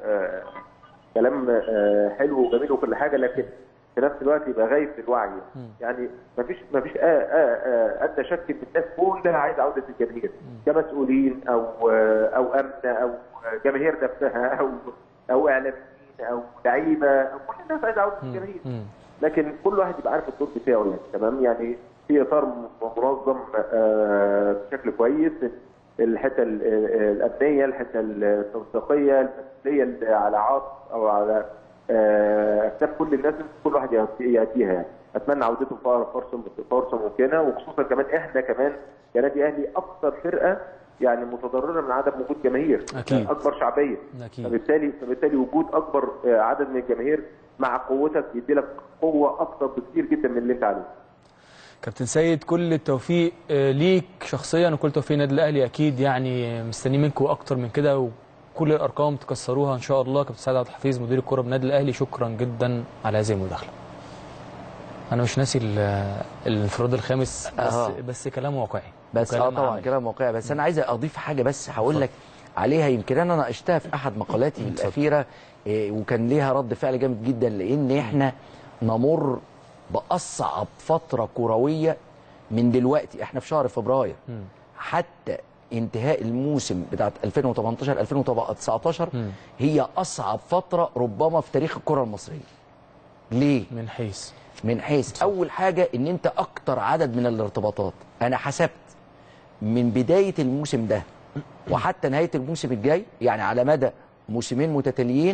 كلام حلو وجميل وكل حاجه، لكن في نفس الوقت يبقى غايب في الوعي. يعني مفيش ادنى شك ان الناس كلها عايزه عوده الجماهير، كمسؤولين او امن او جماهير نفسها او اعلاميين او لعيبه، كل الناس عايزه عوده الجماهير. لكن كل واحد يبقى عارف الدور بتاعه يعني تمام، يعني في اطار منظم بشكل كويس، الحته الامنيه، الحته التنسيقيه، المسؤوليه على عاطف او على اكتاف كل الناس، كل واحد يأتيها يعني. اتمنى عودتهم في فرصه ممكنه، وخصوصا كمان احنا كمان كنادي اهلي اكثر فرقه يعني متضرره من عدم وجود جماهير. أكيد. اكبر شعبيه. أكيد. فبالتالي وجود اكبر عدد من الجماهير مع قوتك يدي لك قوه اكثر بكثير جدا من اللي انت عليه. كابتن سيد، كل التوفيق ليك شخصيا وكل توفيق النادي الاهلي، اكيد يعني مستنيين منكم اكتر من كده، وكل الارقام تكسروها ان شاء الله. كابتن سيد عبد الحفيظ مدير الكره بالنادي الاهلي، شكرا جدا على هذه المداخله. انا مش ناسي الانفراد الخامس بس كلام واقعي. بس طبعا كلام واقعي، بس انا عايز اضيف حاجه بس هقول لك عليها، يمكن انا ناقشتها في احد مقالاتي الاخيره وكان ليها رد فعل جامد جدا، لان احنا نمر باصعب فتره كرويه من دلوقتي. احنا في شهر فبراير حتى انتهاء الموسم بتاعت 2018 2019 هي اصعب فتره ربما في تاريخ الكره المصريه. ليه؟ من حيث اول حاجه ان انت اكتر عدد من الارتباطات. انا حسبت من بدايه الموسم ده وحتى نهايه الموسم الجاي، يعني على مدى موسمين متتاليين،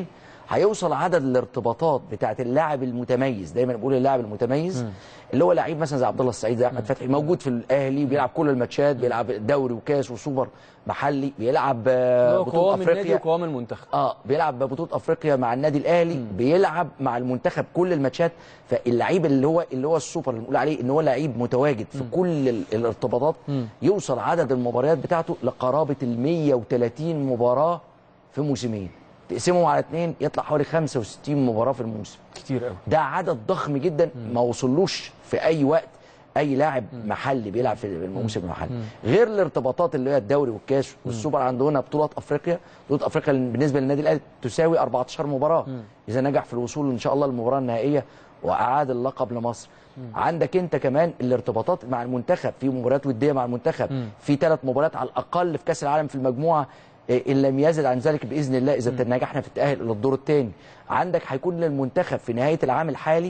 هيوصل عدد الارتباطات بتاعت اللاعب المتميز، دايما بقول اللاعب المتميز اللي هو لعيب مثلا زي عبد الله السعيد، زي احمد فتحي، موجود في الاهلي بيلعب كل الماتشات، بيلعب دوري وكاس وسوبر محلي، بيلعب بطوله افريقيا وقوام المنتخب، بيلعب بطوله افريقيا مع النادي الاهلي، بيلعب مع المنتخب كل الماتشات. فاللعيب اللي هو السوبر اللي بنقول عليه ان هو لعيب متواجد في كل الارتباطات، يوصل عدد المباريات بتاعته لقرابه ال 130 مباراه في موسمين، تقسمهم على 2 يطلع حوالي 65 مباراه في الموسم. كتير قوي، ده عدد ضخم جدا ما وصلوش في اي وقت اي لاعب محلي بيلعب في الموسم المحلي. غير الارتباطات اللي هي الدوري والكاس والسوبر، عندنا بطولات افريقيا. بطوله افريقيا بالنسبه للنادي الاهلي تساوي 14 مباراه اذا نجح في الوصول ان شاء الله للمباراه النهائيه واعاد اللقب لمصر. عندك انت كمان الارتباطات مع المنتخب، في مباريات وديه مع المنتخب، في 3 مباريات على الاقل في كاس العالم في المجموعه ان لم يزد عن ذلك باذن الله اذا نجحنا في التاهل الى الدور الثاني. عندك هيكون للمنتخب في نهايه العام الحالي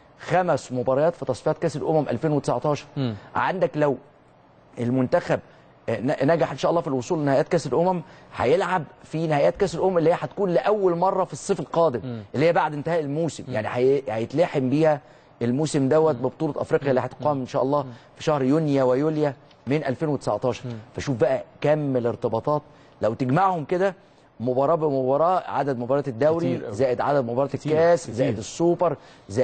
5 مباريات في تصفيات كاس الامم 2019. عندك لو المنتخب نجح ان شاء الله في الوصول لنهائيات كاس الامم، هيلعب في نهائيات كاس الامم اللي هي هتكون لاول مره في الصيف القادم، اللي هي بعد انتهاء الموسم، يعني هيتلاحم بيها الموسم دوت ببطوله افريقيا اللي هتقام ان شاء الله في شهر يونيو ويوليو من 2019. فشوف بقى كم الارتباطات لو تجمعهم كده مباراه بمباراه، عدد مباريات الدوري زائد عدد مباريات الكاس زائد السوبر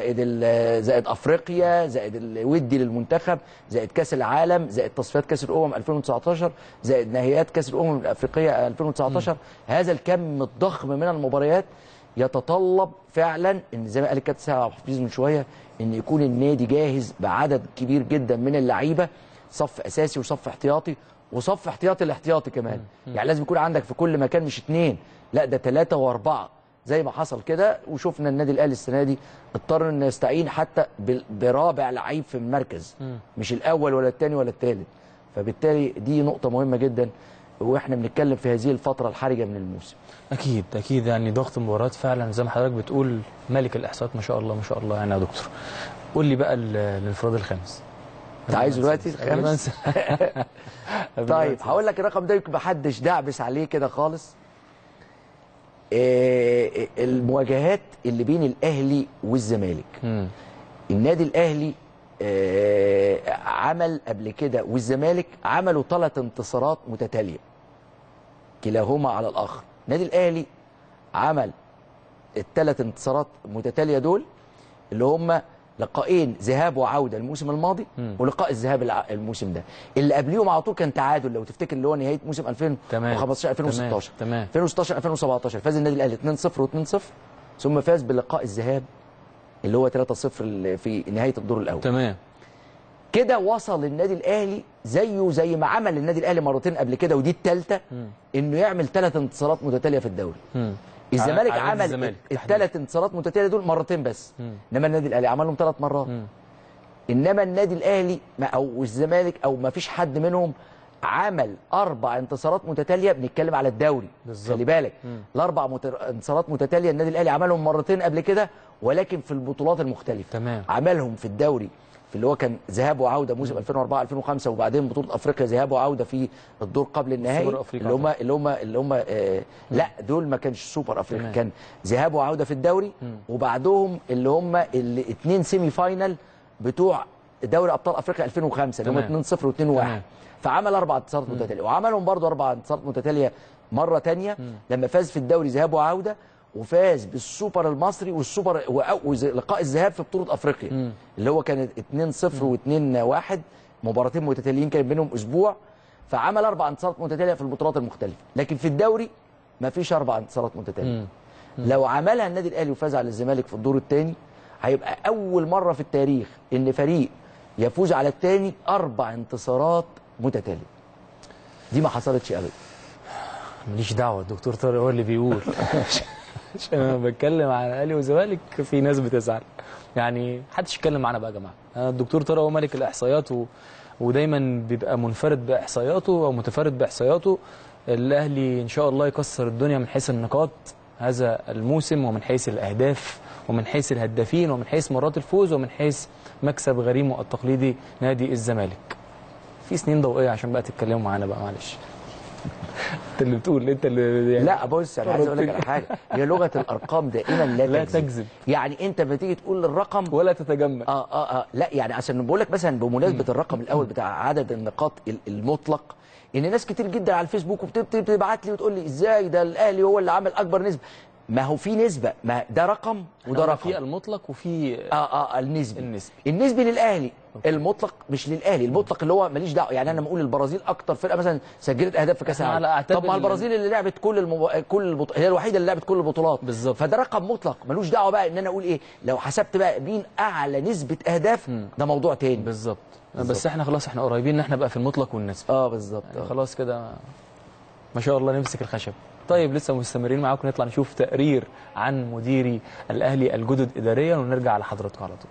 زائد افريقيا زائد الودي للمنتخب زائد كاس العالم زائد تصفيات كاس الامم 2019 زائد نهائيات كاس الامم الافريقيه 2019. هذا الكم الضخم من المباريات يتطلب فعلا ان زي ما قال الكابتن سعد عبد الحفيظ من شويه ان يكون النادي جاهز بعدد كبير جدا من اللعيبه، صف اساسي وصف احتياطي وصف احتياطي الاحتياطي كمان. يعني لازم يكون عندك في كل مكان مش 2، لا ده 3 و4 زي ما حصل كده. وشفنا النادي الاهلي السنه دي اضطر انه يستعين حتى برابع لعيب في المركز، مش الاول ولا الثاني ولا الثالث. فبالتالي دي نقطه مهمه جدا واحنا بنتكلم في هذه الفتره الحرجه من الموسم. اكيد اكيد، يعني ضغط المباريات فعلا زي ما حضرتك بتقول، ملك الاحصاءات ما شاء الله ما شاء الله. يعني يا دكتور قول لي بقى الانفراد الخامس. انت عايز دلوقتي الخامس؟ طيب هقول لك الرقم ده يمكن محدش دعبس عليه كده خالص. المواجهات اللي بين الاهلي والزمالك. النادي الاهلي عمل قبل كده والزمالك عملوا 3 انتصارات متتاليه كلاهما على الاخر. النادي الاهلي عمل ال3 انتصارات متتاليه دول اللي هم لقاءين ذهاب وعوده الموسم الماضي ولقاء الذهاب الموسم ده. اللي قبليهم على طول كان تعادل لو تفتكر، اللي هو نهايه موسم 2015 2016 2016 2017 فاز النادي الاهلي 2-0 و2-0 ثم فاز بلقاء الذهاب اللي هو 3-0 في نهايه الدور الاول. تمام كده وصل النادي الاهلي زي ما عمل النادي الاهلي مرتين قبل كده ودي الثالثه انه يعمل 3 انتصارات متتاليه في الدوري. الزمالك عمل ال3 انتصارات متتاليه دول مرتين بس، انما النادي الاهلي عملهم 3 مرات. انما النادي الاهلي او الزمالك او ما فيش حد منهم عمل 4 انتصارات متتاليه. بنتكلم على الدوري بالزبط. خلي بالك ال4 انتصارات متتاليه النادي الاهلي عملهم مرتين قبل كده ولكن في البطولات المختلفه. تمام. عملهم في الدوري في اللي هو كان ذهاب وعوده موسم 2004 2005 وبعدين بطوله افريقيا ذهاب وعوده في الدور قبل النهائي اللي هم لا دول ما كانش سوبر افريقيا. كان ذهاب وعوده في الدوري وبعدهم اللي هم ال2 سيمي فاينل بتوع دوري ابطال افريقيا 2005 اللي هم 2-0 و2-1. فعمل 4 انتصارات متتاليه وعملهم برضو 4 انتصارات متتاليه مره ثانيه لما فاز في الدوري ذهاب وعوده وفاز بالسوبر المصري والسوبر ولقاء الذهاب في بطوله افريقيا اللي هو كانت 2-0 و2-1 مباراتين متتاليين كان بينهم اسبوع. فعمل 4 انتصارات متتاليه في البطولات المختلفه لكن في الدوري ما فيش 4 انتصارات متتاليه. لو عملها النادي الاهلي وفاز على الزمالك في الدور الثاني هيبقى اول مره في التاريخ ان فريق يفوز على الثاني 4 انتصارات متتاليه. دي ما حصلتش ابدا. ماليش دعوه، الدكتور طارق هو اللي بيقول عشان انا بتكلم على الاهلي والزمالك في ناس بتزعل. يعني محدش يتكلم معانا بقى يا جماعه. الدكتور طارق هو ملك الاحصائيات ودايما بيبقى منفرد باحصائياته او متفرد باحصائياته. الاهلي ان شاء الله يكسر الدنيا من حيث النقاط هذا الموسم ومن حيث الاهداف ومن حيث الهدافين ومن حيث مرات الفوز ومن حيث مكسب غريمه التقليدي نادي الزمالك. في سنين ضوئيه عشان بقى تتكلموا معانا بقى معلش. اللي بتقول انت اللي يعني لا بص انا عايز اقول لك على حاجه، هي لغه الارقام دائما لا تكذب. يعني انت لما تيجي تقول الرقم ولا تتجمل. لا يعني عشان بقول لك مثلا بمناسبه الرقم الاول بتاع عدد النقاط المطلق، ان ناس كتير جدا على الفيسبوك بتبعت لي وتقول لي ازاي ده الاهلي هو اللي عمل اكبر نسبه. ما هو في نسبه، ما ده رقم وده رقم، في المطلق وفي النسبي للاهلي. المطلق مش للاهلي، المطلق اللي هو ماليش دعوه. يعني انا بقول البرازيل اكتر فرقه مثلا سجلت اهداف في كاس العالم، طب ما البرازيل اللي لعبت هي الوحيده اللي لعبت كل البطولات بالظبط، فده رقم مطلق ملوش دعوه بقى ان انا اقول ايه لو حسبت بقى مين اعلى نسبه اهداف ده موضوع تاني. بالظبط. بس احنا خلاص احنا قريبين ان احنا بقى في المطلق والنسبي. بالظبط. يعني خلاص كده ما شاء الله نمسك الخشب. طيب لسه مستمرين معاكم، نطلع نشوف تقرير عن مديري الاهلي الجدد اداريا ونرجع لحضراتكم على طول.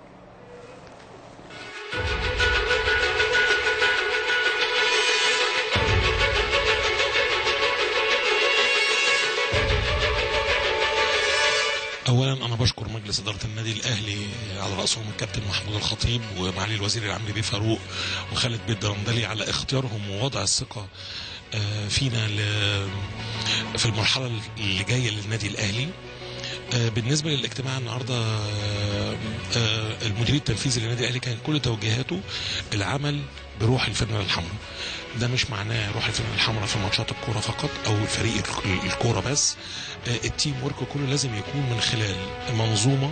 اولا انا بشكر مجلس اداره النادي الاهلي على راسهم الكابتن محمود الخطيب ومعالي الوزير العام بيه فاروق وخالد بيه الدرندلي على اختيارهم ووضع الثقه فينا في المرحله اللي جايه للنادي الاهلي. بالنسبه للاجتماع النهارده المدير التنفيذي للنادي الاهلي كان كل توجيهاته العمل بروح الفانيلا الحمراء. ده مش معناه روح الفانيلا الحمراء في ماتشات الكوره فقط او الفريق الكوره بس. التيم ورك كله لازم يكون من خلال منظومه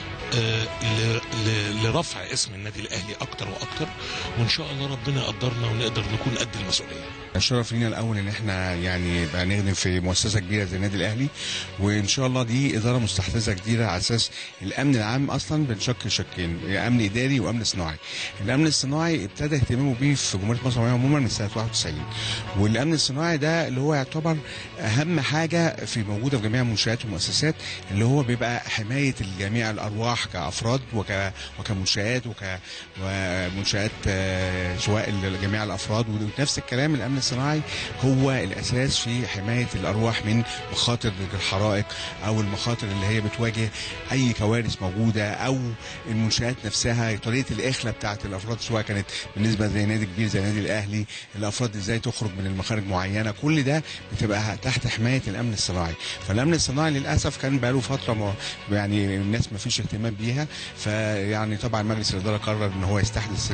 لرفع اسم النادي الاهلي اكتر واكتر، وان شاء الله ربنا يقدرنا ونقدر نكون قد المسؤوليه. الشرف لينا الاول ان احنا يعني بقى نخدم في مؤسسه كبيره زي النادي الاهلي، وان شاء الله دي اداره مستحدثه جديده على اساس الامن العام اصلا بنشكل شقين، امن اداري وامن صناعي. الامن الصناعي ابتدى اهتمامه بيه في جمهوريه مصر عموما من سنه 91، والامن الصناعي ده اللي هو يعتبر اهم حاجه في موجوده في جميع المنشات والمؤسسات، اللي هو بيبقى حمايه جميع الارواح كافراد وكمنشات ومنشات سواء لجميع الافراد. ونفس الكلام الامن الصناعي هو الاساس في حمايه الارواح من مخاطر الحرائق او المخاطر اللي هي بتواجه اي كوارث موجوده، او المنشات نفسها طريقه الاخلاء بتاعت الافراد سواء كانت بالنسبه زي نادي كبير زي النادي الاهلي الافراد ازاي تخرج من المخارج معينه، كل ده بتبقى تحت حمايه الامن الصناعي. فالامن الصناعي للاسف كان بقاله فتره يعني الناس ما فيش اهتمام بيها، فيعني طبعا مجلس الاداره قرر ان هو يستحدث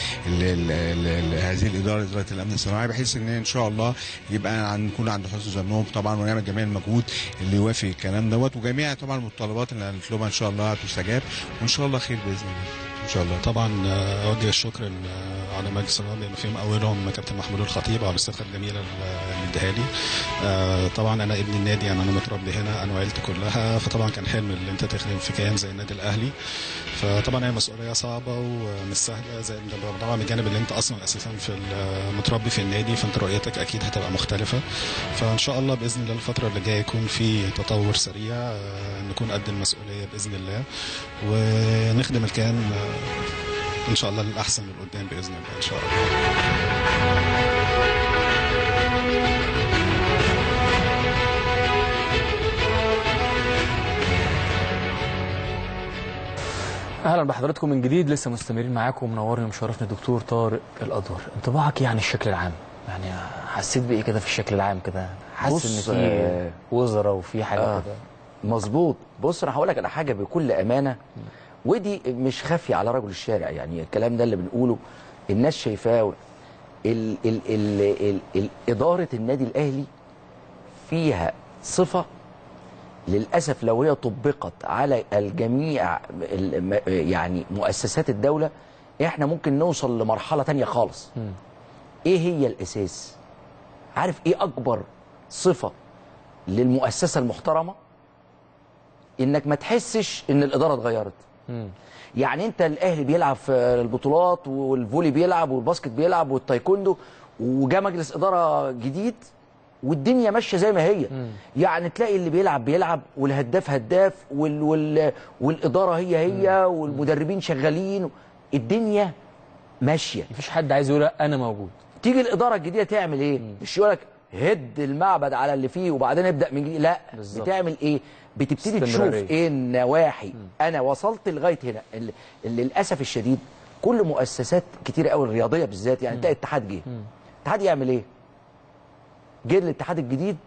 هذه الاداره، اداره الامن الصناعي، بحيث ان شاء الله يبقى نكون عند حسن ظنهم طبعا، ونعمل جميع المجهود اللي يوافق الكلام دوت، وجميع طبعا المتطلبات اللي هنطلبها ان شاء الله هتستجاب، وان شاء الله خير باذن الله. ان شاء الله. طبعا اوجه الشكر على مجلس الاداره بما فيهم اولهم كابتن محمود الخطيب على الثقه الجميله اللي اداها لي. طبعا انا ابن النادي، يعني انا متربي هنا انا وعيلتي كلها، فطبعا كان حلم اللي انت تخدم في كيان زي النادي الاهلي، فطبعا هي مسؤوليه صعبه ومش سهله، زي طبعا بجانب اللي انت اصلا اساسا في متربي في النادي، فانت رؤيتك اكيد هتبقى مختلفه. فان شاء الله باذن الله الفتره اللي جايه يكون في تطور سريع، نكون قد المسؤوليه باذن الله، ونخدم الكيان ان شاء الله للاحسن للقدام باذن الله ان شاء الله. اهلا بحضراتكم من جديد، لسه مستمرين معاكم ومنورني ومشرفني الدكتور طارق الأدور. انطباعك يعني الشكل العام، يعني حسيت بايه كده في الشكل العام كده؟ حاسس ان في وزراء وفي حاجه كده مظبوط. بص انا هقول لك على حاجه بكل امانه، ودي مش خافيه على رجل الشارع، يعني الكلام ده اللي بنقوله الناس شايفاه. إدارة النادي الأهلي فيها صفة للأسف لو هي طبقت على الجميع يعني مؤسسات الدولة احنا ممكن نوصل لمرحلة تانية خالص. ايه هي الأساس؟ عارف ايه أكبر صفة للمؤسسة المحترمة؟ انك ما تحسش ان الإدارة اتغيرت. يعني انت الاهلي بيلعب في البطولات والفولي بيلعب والباسكت بيلعب والتايكوندو وجا مجلس اداره جديد والدنيا ماشيه زي ما هي. يعني تلاقي اللي بيلعب والهداف هداف والاداره هي والمدربين شغالين، الدنيا ماشيه، مفيش حد عايز يقول انا موجود. تيجي الاداره الجديده تعمل ايه؟ مش يقول لك هد المعبد على اللي فيه وبعدين ابدا من جديد، لا بالزبط. بتعمل ايه؟ بتبتدي تشوف ايه النواحي. انا وصلت لغايه هنا. للاسف الشديد كل مؤسسات كتير قوي الرياضيه بالذات، يعني تلاقي الاتحاد جه، الاتحاد يعمل ايه؟ جه الاتحاد الجديد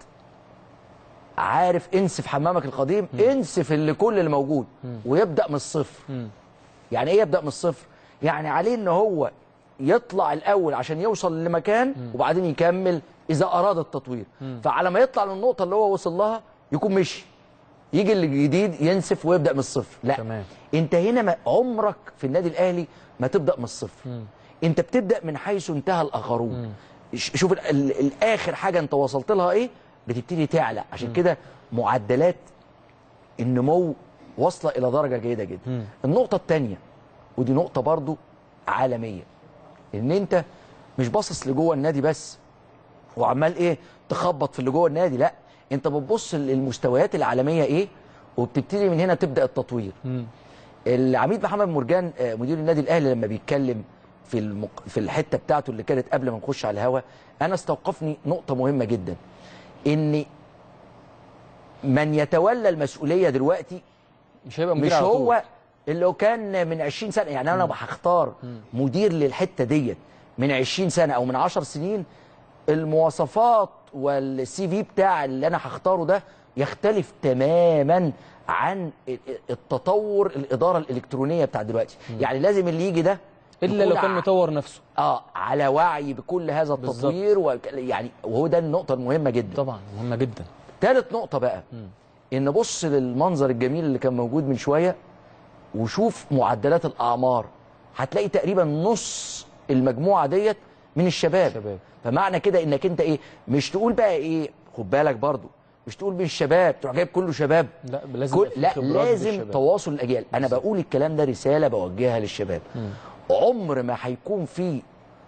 عارف انسف حمامك القديم، انسف كل اللي موجود ويبدا من الصفر. يعني ايه يبدا من الصفر؟ يعني عليه ان هو يطلع الاول عشان يوصل لمكان وبعدين يكمل اذا اراد التطوير. فعلى ما يطلع للنقطه اللي هو وصل لها يكون مشي، يجي الجديد ينسف ويبدا من الصفر. لا تمام. انت هنا عمرك في النادي الاهلي ما تبدا من الصفر. انت بتبدا من حيث انتهى الاخرون. شوف الاخر حاجه انت وصلت لها ايه، بتبتدي تعلى. عشان كده معدلات النمو واصله الى درجه جيده جدا. النقطه الثانيه ودي نقطه برضو عالميه، ان انت مش باصص لجوه النادي بس وعمال ايه تخبط في اللي جوه النادي، لا انت بتبص للمستويات العالميه ايه وبتبتدي من هنا تبدا التطوير. العميد محمد مرجان مدير النادي الاهلي لما بيتكلم في الحته بتاعته اللي كانت قبل ما نخش على الهوا، انا استوقفني نقطه مهمه جدا، ان من يتولى المسؤوليه دلوقتي مش هيبقى مدير مش على طول. هو اللي كان من 20 سنه. يعني انا هختار مدير للحته ديت من 20 سنه او من 10 سنين، المواصفات والسي في بتاع اللي انا هختاره ده يختلف تماما عن التطور الاداره الالكترونيه بتاع دلوقتي. يعني لازم اللي يجي ده الا لو كان مطور نفسه على وعي بكل هذا التطوير يعني وهو ده النقطه المهمه جدا. طبعا مهمه جدا. ثالث نقطه بقى ان بص للمنظر الجميل اللي كان موجود من شويه وشوف معدلات الاعمار، هتلاقي تقريبا نص المجموعه ديت من الشباب. فمعنى كده انك انت ايه، مش تقول بقى ايه، خد بالك برضو مش تقول بالشباب تروح جايب كله شباب، لا لازم لازم تواصل الاجيال. انا بقول الكلام ده رساله بوجهها للشباب. عمر ما هيكون في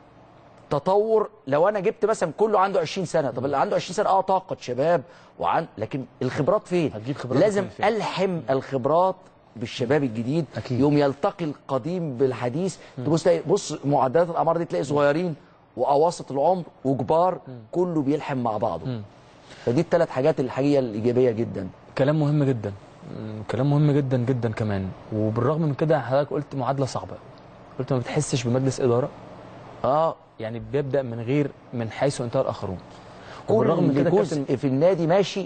تطور لو انا جبت مثلا كله عنده 20 سنه. طب اللي عنده 20 سنه طاقه شباب لكن الخبرات فين؟ هتجيب خبرات لازم الحم الخبرات بالشباب الجديد. أكيد. يوم يلتقي القديم بالحديث. تبص بص معدلات الاعمار دي تلاقي صغيرين واواسط العمر وكبار كله بيلحم مع بعضه. فدي الثلاث حاجات الحقيقه الايجابيه جدا. كلام مهم جدا، كلام مهم جدا جدا كمان. وبالرغم من كده حضرتك قلت معادله صعبه، قلت ما بتحسش بمجلس اداره يعني بيبدا من حيث انتهى الاخرون. وبالرغم من كده جزء في النادي ماشي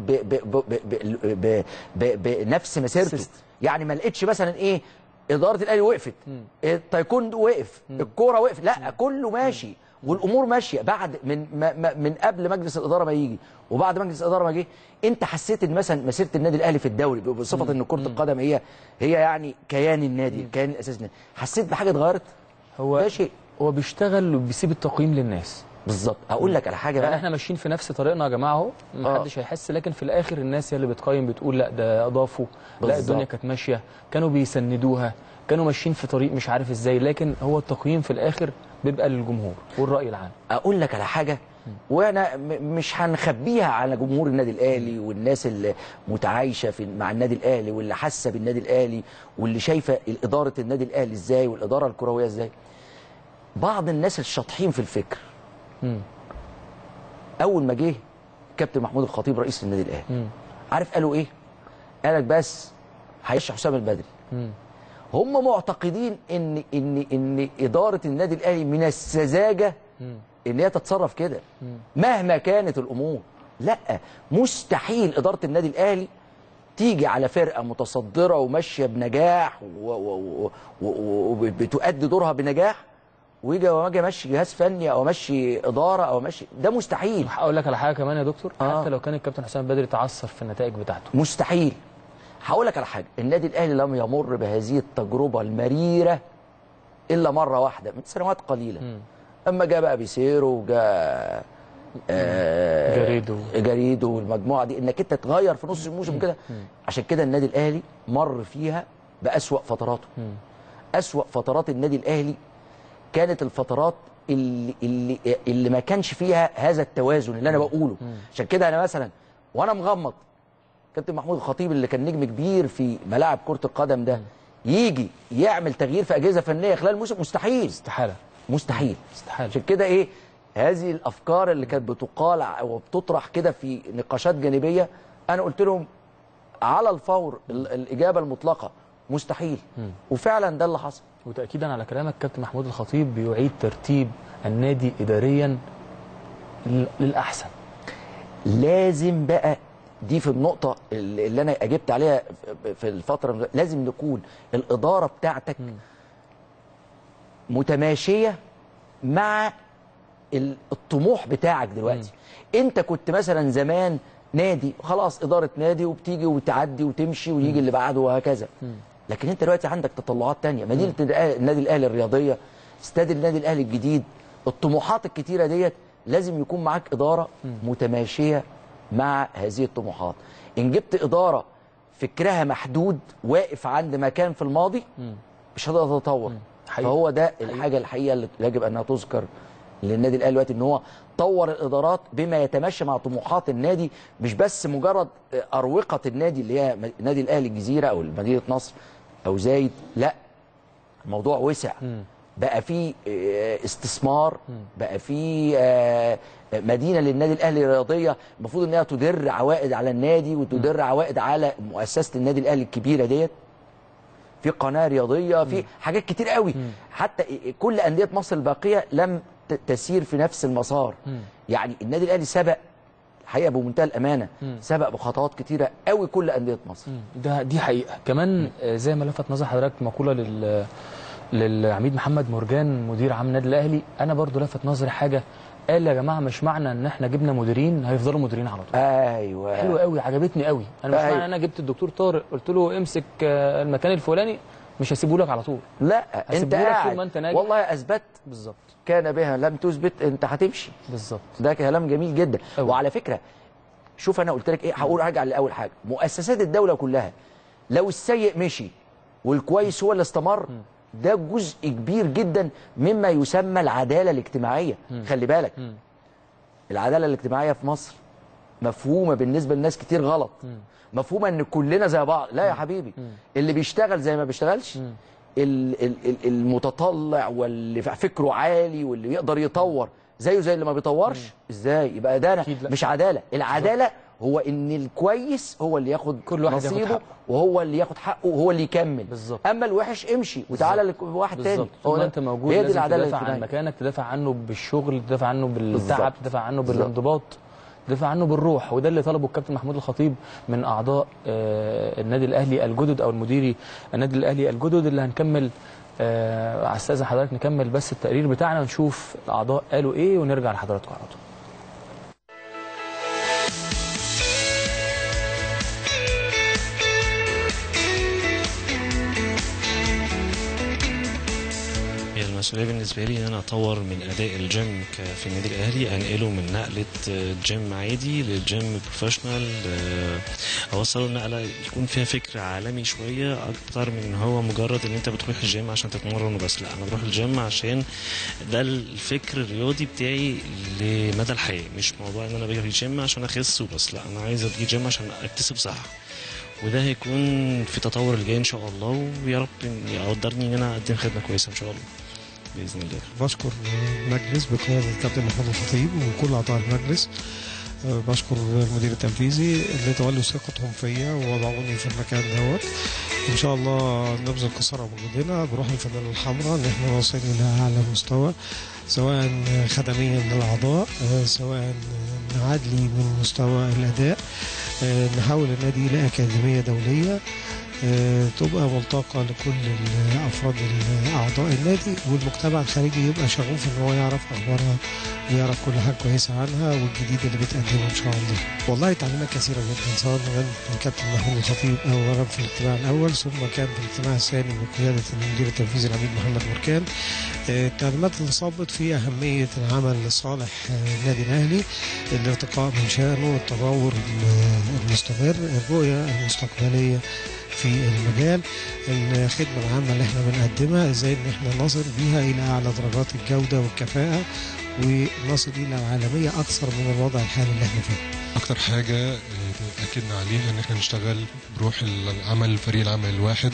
بنفس مسيرته. يعني ما لقيتش مثلا ايه اداره الاهلي وقفت، التايكوندو وقف، الكوره وقفت، لا كله ماشي والامور ماشيه. بعد من قبل مجلس الاداره ما يجي وبعد مجلس الاداره ما جه، انت حسيت ان مثلا مسيره النادي الاهلي في الدوري بصفه ان كره القدم هي يعني كيان النادي، الكيان الاساسي، حسيت بحاجه اتغيرت؟ ده شيء هو بيشتغل وبيسيب التقييم للناس. بالظبط. اقول لك على حاجه بقى، يعني احنا ماشيين في نفس طريقنا يا جماعه اهو، ما حدش هيحس، لكن في الاخر الناس هي اللي بتقيم، بتقول لا ده اضافوا، لا الدنيا كانت ماشيه، كانوا بيسندوها، كانوا ماشيين في طريق مش عارف ازاي، لكن هو التقييم في الاخر بيبقى للجمهور والراي العام. اقول لك على حاجه وانا مش هنخبيها على جمهور النادي الاهلي والناس اللي متعايشه مع النادي الاهلي واللي حاسه بالنادي الاهلي واللي شايفه اداره النادي الاهلي ازاي والاداره الكرويه ازاي. بعض الناس الشاطحين في الفكر اول ما جه كابتن محمود الخطيب رئيس النادي الاهلي، عارف قالوا ايه؟ قالك بس هيمشي حسام البدري. هم معتقدين ان اداره النادي الاهلي من السذاجه ان هي تتصرف كده مهما كانت الامور. لا، مستحيل اداره النادي الاهلي تيجي على فرقه متصدره وماشيه بنجاح وبتؤدي دورها بنجاح ويجي امشي جهاز فني او امشي اداره او امشي، ده مستحيل. هقول لك على حاجه كمان يا دكتور، حتى لو كان الكابتن حسام البدري تعثر في النتائج بتاعته مستحيل. هقول لك على حاجه، النادي الاهلي لم يمر بهذه التجربه المريره الا مره واحده من سنوات قليله. اما جاء بقى بيسيرو وجاء جريدو والمجموعه دي، انك انت تغير في نص الموسم كده. عشان كده النادي الاهلي مر فيها باسوا فتراته. اسوا فترات النادي الاهلي كانت الفترات اللي ما كانش فيها هذا التوازن اللي انا بقوله. عشان كده انا مثلا وانا مغمض كابتن محمود الخطيب اللي كان نجم كبير في ملاعب كره القدم ده يجي يعمل تغيير في اجهزه فنيه خلال الموسم، مستحيل. مستحيل. عشان كده ايه هذه الافكار اللي كانت بتقال وبتطرح كده في نقاشات جانبيه، انا قلت لهم على الفور الاجابه المطلقه مستحيل. وفعلا ده اللي حصل. وتاكيدا على كلامك كابتن محمود الخطيب بيعيد ترتيب النادي اداريا للاحسن. لازم بقى دي في النقطه اللي انا اجبت عليها في الفتره، لازم نكون الاداره بتاعتك متماشيه مع الطموح بتاعك دلوقتي. انت كنت مثلا زمان نادي، خلاص اداره نادي وبتيجي وتعدي وتمشي ويجي اللي بعده وهكذا. لكن انت دلوقتي عندك تطلعات تانية، مدينه النادي الاهلي الرياضيه، استاد النادي الاهلي الجديد، الطموحات الكتيره ديت لازم يكون معاك اداره متماشيه مع هذه الطموحات. ان جبت اداره فكرها محدود واقف عند مكان في الماضي مش هتقدر تتطور. فهو ده الحاجه الحقيقه اللي يجب انها تذكر للنادي الاهلي دلوقتي، ان هو طور الادارات بما يتماشى مع طموحات النادي، مش بس مجرد اروقه النادي اللي هي نادي الاهلي الجزيره او مدينه نصر او زايد، لا الموضوع وسع. بقى في استثمار، بقى في مدينه للنادي الاهلي الرياضيه المفروض انها تدر عوائد على النادي وتدر عوائد على مؤسسه النادي الاهلي الكبيره ديت. في قناه رياضيه، في حاجات كتير قوي. حتى كل انديه مصر الباقيه لم تسير في نفس المسار. يعني النادي الاهلي سبق الحقيقه بمنتهى الامانه، سبق بخطوات كتيره قوي كل انديه مصر. دي حقيقه. كمان زي ما لفت نظر حضرتك مقوله للعميد محمد مرجان مدير عام النادي الاهلي، انا برضو لفت نظري حاجه، قال يا جماعه مش معنى ان احنا جبنا مديرين هيفضلوا مديرين على طول. ايوه حلو قوي، عجبتني قوي. انا مش معنى انا جبت الدكتور طارق قلت له امسك المكان الفلاني مش هسيبه لك على طول، لا انت قاعد طول ما انت ناجح. والله اثبت بالظبط، كان بها لم تثبت انت هتمشي بالظبط. ده كلام جميل جدا أوي. وعلى فكره شوف انا قلت لك ايه، هقول ارجع لاول حاجه، مؤسسات الدوله كلها لو السيء مشي والكويس هو اللي استمر، ده جزء كبير جدا مما يسمى العداله الاجتماعيه. خلي بالك العداله الاجتماعيه في مصر مفهومه بالنسبه لناس كتير غلط. مفهومه ان كلنا زي بعض، لا يا حبيبي. اللي بيشتغل زي ما بيشتغلش، المتطلع واللي فكره عالي واللي يقدر يطور زيه زي اللي ما بيطورش، ازاي يبقى ده مش عداله؟ العداله هو ان الكويس هو اللي ياخد كل واحد نصيبه وهو اللي ياخد حقه وهو اللي يكمل. بالزبط. اما الوحش امشي وتعالى لواحد تاني. هو انت موجود هي دي لازم العداله تدافع عن مكانك، تدافع عنه بالشغل، تدافع عنه بالتعب، تدافع عنه بالانضباط، تدافع عنه بالروح. وده اللي طلبه الكابتن محمود الخطيب من اعضاء النادي الاهلي الجدد او المديري النادي الاهلي الجدد اللي هنكمل. استاذن حضرتك نكمل بس التقرير بتاعنا ونشوف الاعضاء قالوا ايه ونرجع لحضراتكم على طول. المسؤوليه بالنسبه لي ان انا اطور من اداء الجيم في النادي الاهلي، انقله من نقله جيم عادي للجيم بروفيشنال، اوصله نقله يكون فيها فكر عالمي شويه اكتر من ان هو مجرد ان انت بتروح الجيم عشان تتمرن وبس. لا، انا بروح الجيم عشان ده الفكر الرياضي بتاعي لمدى الحياه، مش موضوع ان انا باجي الجيم عشان اخس وبس. لا، انا عايز اجي الجيم عشان اكتسب صحه، وده هيكون في التطور الجاي ان شاء الله، ويا رب يقدرني ان انا اقدم خدمه كويسه ان شاء الله باذن الله. بشكر المجلس بقياده الكابتن محمود الخطيب وكل اعضاء المجلس. بشكر المدير التنفيذي اللي تولوا ثقتهم فيا ووضعوني في المكان دوت. ان شاء الله نبذل قصارى مجهودنا بروح الفانيلا الحمراء ان احنا نوصل الى اعلى مستوى، سواء خدميا للاعضاء، سواء نعدلي من مستوى الاداء، نحول النادي الى اكاديميه دوليه تبقى ملتقى لكل افراد اعضاء النادي، والمجتمع الخارجي يبقى شغوف ان هو يعرف اخبارها ويعرف كل حاجه كويسه عنها والجديد اللي بتقدمه ان شاء الله. والله تعليمات كثيره جدا، سواء من الكابتن محمود الخطيب اولا في الاجتماع الاول، ثم كان في الاجتماع الثاني بقياده المدير التنفيذي العميد محمد مركان. التعليمات اللي صبت في اهميه العمل لصالح النادي الاهلي، الارتقاء من شانه، التطور المستمر، الرؤيه المستقبليه في المجال، الخدمة العامة اللي احنا بنقدمها ازاي ان احنا نصل بيها الى اعلى درجات الجودة والكفاءة ونصل الى العالمية اكثر من الوضع الحالي اللي احنا فيه. اكتر حاجة اكدنا عليها ان احنا نشتغل بروح العمل، فريق العمل الواحد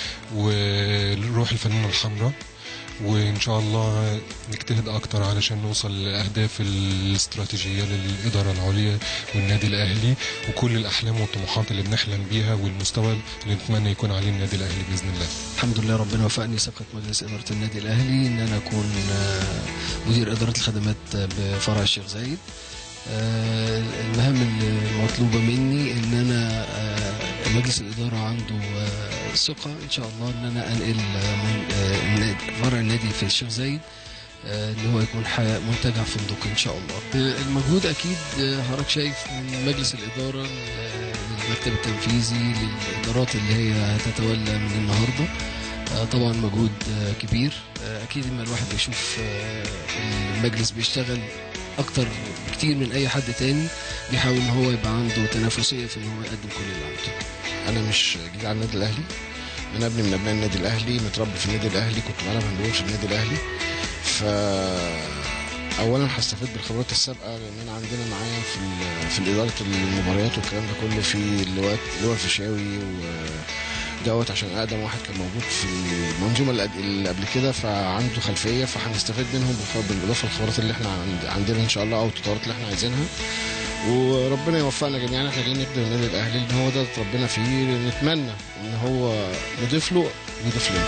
وروح الفانلة الحمراء، وان شاء الله نجتهد اكتر علشان نوصل لاهداف الاستراتيجيه للاداره العليا والنادي الاهلي وكل الاحلام والطموحات اللي بنحلم بيها والمستوى اللي نتمنى يكون عليه النادي الاهلي باذن الله. الحمد لله ربنا وفقني ثقه مجلس اداره النادي الاهلي ان انا اكون مدير اداره الخدمات بفرع الشيخ زايد. المهام المطلوبة مني ان انا مجلس الإدارة عنده ثقة ان شاء الله ان انا انقل فرع النادي في الشيخ زايد ان هو يكون منتجع فندقي ان شاء الله. المجهود اكيد حضرتك شايف من مجلس الإدارة للمكتب التنفيذي للإدارات اللي هي هتتولى من النهارده، طبعا مجهود كبير. اكيد لما الواحد بيشوف المجلس بيشتغل اكتر كتير من اي حد تاني بيحاول ان هو يبقى عنده تنافسيه في ان هو يقدم كل اللي عنده. انا مش جديد على النادي الاهلي، انا ابني من ابناء النادي الاهلي، متربي في النادي الاهلي، كنت معانا هندول في النادي الاهلي. اولا هستفيد بالخبرات السابقه، لان انا عندنا معايا في اداره المباريات والكلام ده كله في اللواء الفيشاوي دوت، عشان اقدم واحد كان موجود في المنظومه اللي قبل كده، فعنده خلفيه، فهنستفيد منهم بالاضافه للخبرات اللي احنا عندنا ان شاء الله، او التطورات اللي احنا عايزينها. وربنا يوفقنا جميعا. احنا جايين نخدم النادي الاهلي ان هو ده ربنا فيه، نتمنى ان هو نضيف له ويضيف لنا.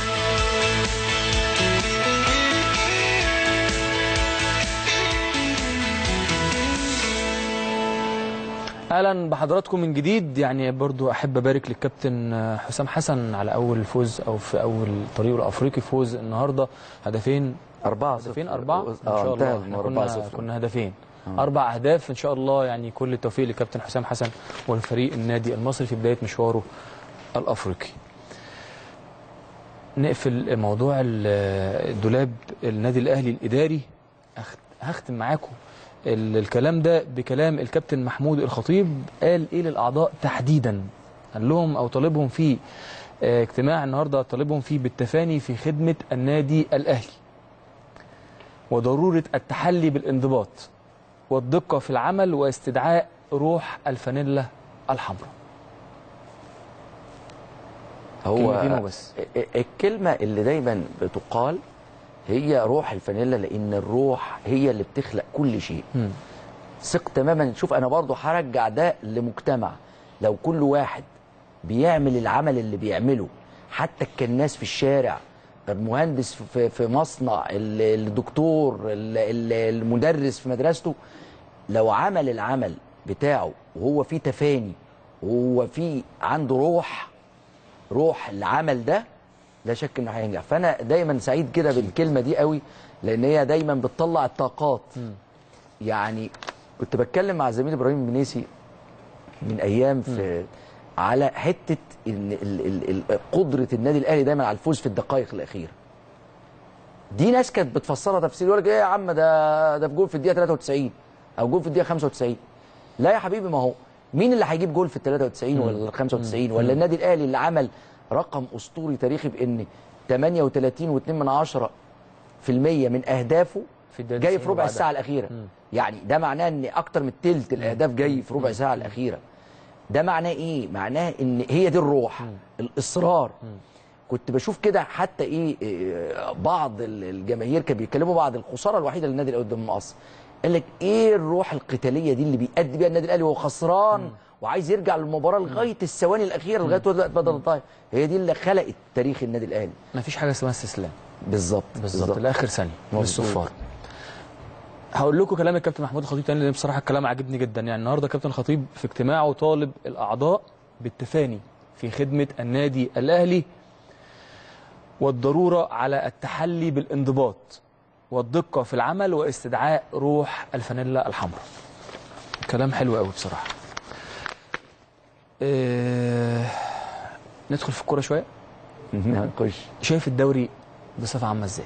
اهلا بحضراتكم من جديد. يعني برضو احب ابارك للكابتن حسام حسن على اول فوز، او في اول طريقه الافريقي، فوز النهارده هدفين 4 ان شاء الله. احنا كنا هدفين 4 اهداف ان شاء الله. يعني كل التوفيق للكابتن حسام حسن والفريق النادي المصري في بدايه مشواره الافريقي. نقفل موضوع الدولاب النادي الاهلي الاداري. هختم معاكم الكلام ده بكلام الكابتن محمود الخطيب. قال ايه للاعضاء تحديدا؟ قال لهم او طالبهم في اجتماع النهارده، طالبهم فيه بالتفاني في خدمه النادي الاهلي، وضروره التحلي بالانضباط والدقه في العمل واستدعاء روح الفانيلا الحمراء. هو بس الكلمه اللي دايما بتقال هي روح الفانيلا، لان الروح هي اللي بتخلق كل شيء. ثق تماما. شوف انا برضو هرجع ده لمجتمع، لو كل واحد بيعمل العمل اللي بيعمله، حتى الكناس في الشارع، المهندس في مصنع، الدكتور، المدرس في مدرسته، لو عمل العمل بتاعه وهو فيه تفاني وهو فيه عنده روح العمل ده، لا شك انه هينجح. فانا دايما سعيد كده بالكلمه دي قوي، لان هي دايما بتطلع الطاقات. يعني كنت بتكلم مع زميلي ابراهيم المنيسي من ايام على حته ان قدره النادي الاهلي دايما على الفوز في الدقائق الاخيره. دي ناس كانت بتفسرها تفسير، يقول لك ايه يا عم، ده في جول في الدقيقه 93 او جول في الدقيقه 95. لا يا حبيبي، ما هو مين اللي هيجيب جول في ال 93 ولا ال 95 ولا النادي الاهلي اللي عمل رقم اسطوري تاريخي بان 38.2% من اهدافه جاي في ربع الساعه الاخيره. يعني ده معناه ان اكتر من ثلث الاهداف جاي في ربع ساعه الاخيره. ده معناه ايه؟ معناه ان هي دي الروح، الاصرار. كنت بشوف كده حتى بعض الجماهير كانوا بيتكلموا بعض الخساره الوحيده للنادي الاهلي قدام مصر، قال لك ايه الروح القتاليه دي اللي بيأدي بيها النادي الاهلي وهو خسران وعايز يرجع للمباراه لغايه الثواني الاخيره، لغايه وقت بدل الضايع. هي دي اللي خلقت تاريخ النادي الاهلي. مفيش حاجه اسمها استسلام. بالظبط لاخر ثانيه للصفار. هقول لكم كلام الكابتن محمود الخطيب تاني، لان بصراحه الكلام عجبني جدا. يعني النهارده الكابتن الخطيب في اجتماعه طالب الاعضاء بالتفاني في خدمه النادي الاهلي، والضروره على التحلي بالانضباط والدقه في العمل واستدعاء روح الفانيلا الحمراء. كلام حلو قوي بصراحه. ندخل في الكوره شويه. نخش. شايف الدوري بصفه عامه ازاي؟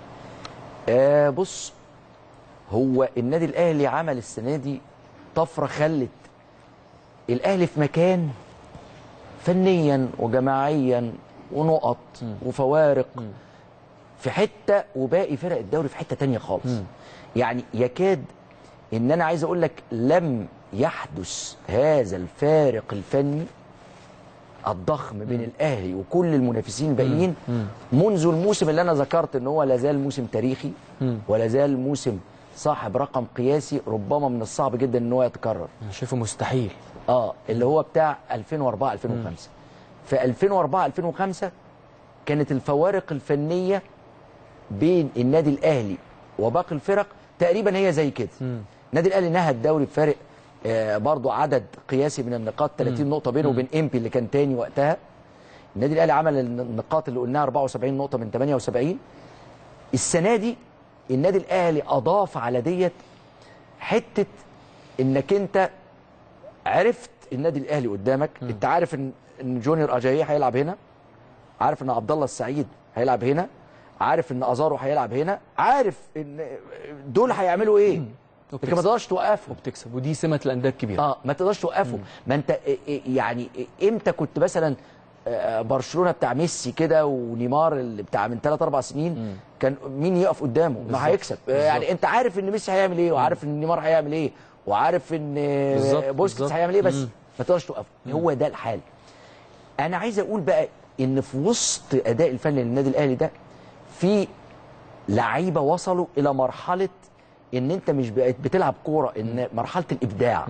بص، هو النادي الاهلي عمل السنه دي طفره، خلت الاهلي في مكان فنيا وجماعيا ونقط وفوارق في حته، وباقي فرق الدوري في حته تانية خالص. يعني يكاد ان انا عايز اقول لك لم يحدث هذا الفارق الفني الضخم بين الاهلي وكل المنافسين الباقيين منذ الموسم اللي انا ذكرت ان هو لا زال موسم تاريخي ولا زال موسم صاحب رقم قياسي، ربما من الصعب جدا ان هو يتكرر. انا شايفه مستحيل. اللي هو بتاع 2004 2005. في 2004 2005 كانت الفوارق الفنيه بين النادي الاهلي وباقي الفرق تقريبا هي زي كده. النادي الاهلي نهى الدوري بفارق برضو عدد قياسي من النقاط، 30 نقطه بينه وبين امبي اللي كان تاني وقتها. النادي الاهلي عمل النقاط اللي قلناها 74 نقطه من 78. السنه دي النادي الاهلي اضاف على ديت حته انك انت عرفت النادي الاهلي قدامك. انت عارف ان جونيور اجاييه هيلعب هنا، عارف ان عبد الله السعيد هيلعب هنا، عارف ان ازارو هيلعب هنا، عارف ان دول هيعملوا ايه. لكن ما تقدرش توقفهم وبتكسب، ودي سمه الانديه الكبيره. ما تقدرش توقفهم. ما انت يعني امتى كنت مثلا برشلونه بتاع ميسي كده ونيمار اللي بتاع من 3-4 سنين كان مين يقف قدامه؟ ما هيكسب. يعني انت عارف ان ميسي هيعمل ايه، وعارف ان نيمار هيعمل ايه، وعارف ان بوسكيتس هيعمل ايه، بس ما تقدرش توقفه. هو ده الحال. انا عايز اقول بقى ان في وسط اداء الفني للنادي الاهلي ده في لعيبه وصلوا الى مرحله ان انت مش بقيت بتلعب كوره، ان مرحله الابداع.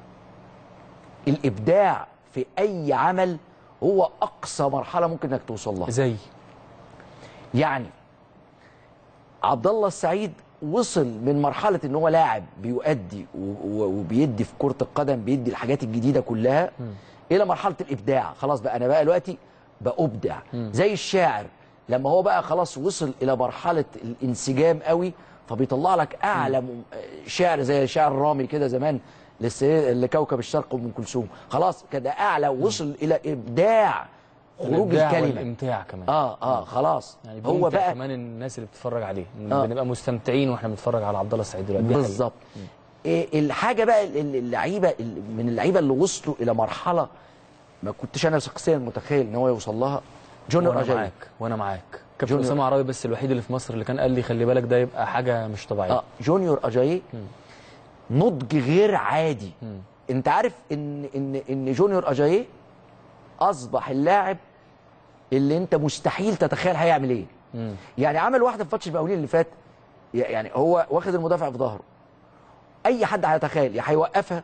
الابداع في اي عمل هو اقصى مرحله ممكن انك توصل لها. زي يعني عبد الله السعيد وصل من مرحله ان هو لاعب بيؤدي وبيدي في كره القدم، بيدي الحاجات الجديده كلها الى مرحله الابداع. خلاص بقى انا بقى دلوقتي بأبدع. زي الشاعر لما هو بقى خلاص وصل الى مرحله الانسجام قوي، فبيطلع لك اعلى شعر زي شعر رامي كده زمان لكوكب الشرق وام كلثوم. خلاص كده اعلى، وصل الى ابداع خروج الكلمه والامتاع كمان. خلاص يعني هو بقى كمان الناس اللي بتتفرج عليه بنبقى مستمتعين واحنا بنتفرج على عبد الله السعيد دلوقتي. بالظبط. الحاجه بقى اللعيبه من اللعيبه اللي وصلوا الى مرحله ما كنتش انا شخصيا متخيل ان هو يوصل لها. جونيور اجاييه. وانا معاك كابتن اسامه عرابي، بس الوحيد اللي في مصر اللي كان قال لي خلي بالك ده يبقى حاجه مش طبيعيه. جونيور اجاييه نضج غير عادي. انت عارف ان جونيور اجاييه اصبح اللاعب اللي انت مستحيل تتخيل هيعمل ايه. يعني عمل واحده في ماتش المقاولين اللي فات، يعني هو واخد المدافع في ظهره، اي حد هيتخيل يا هيوقفها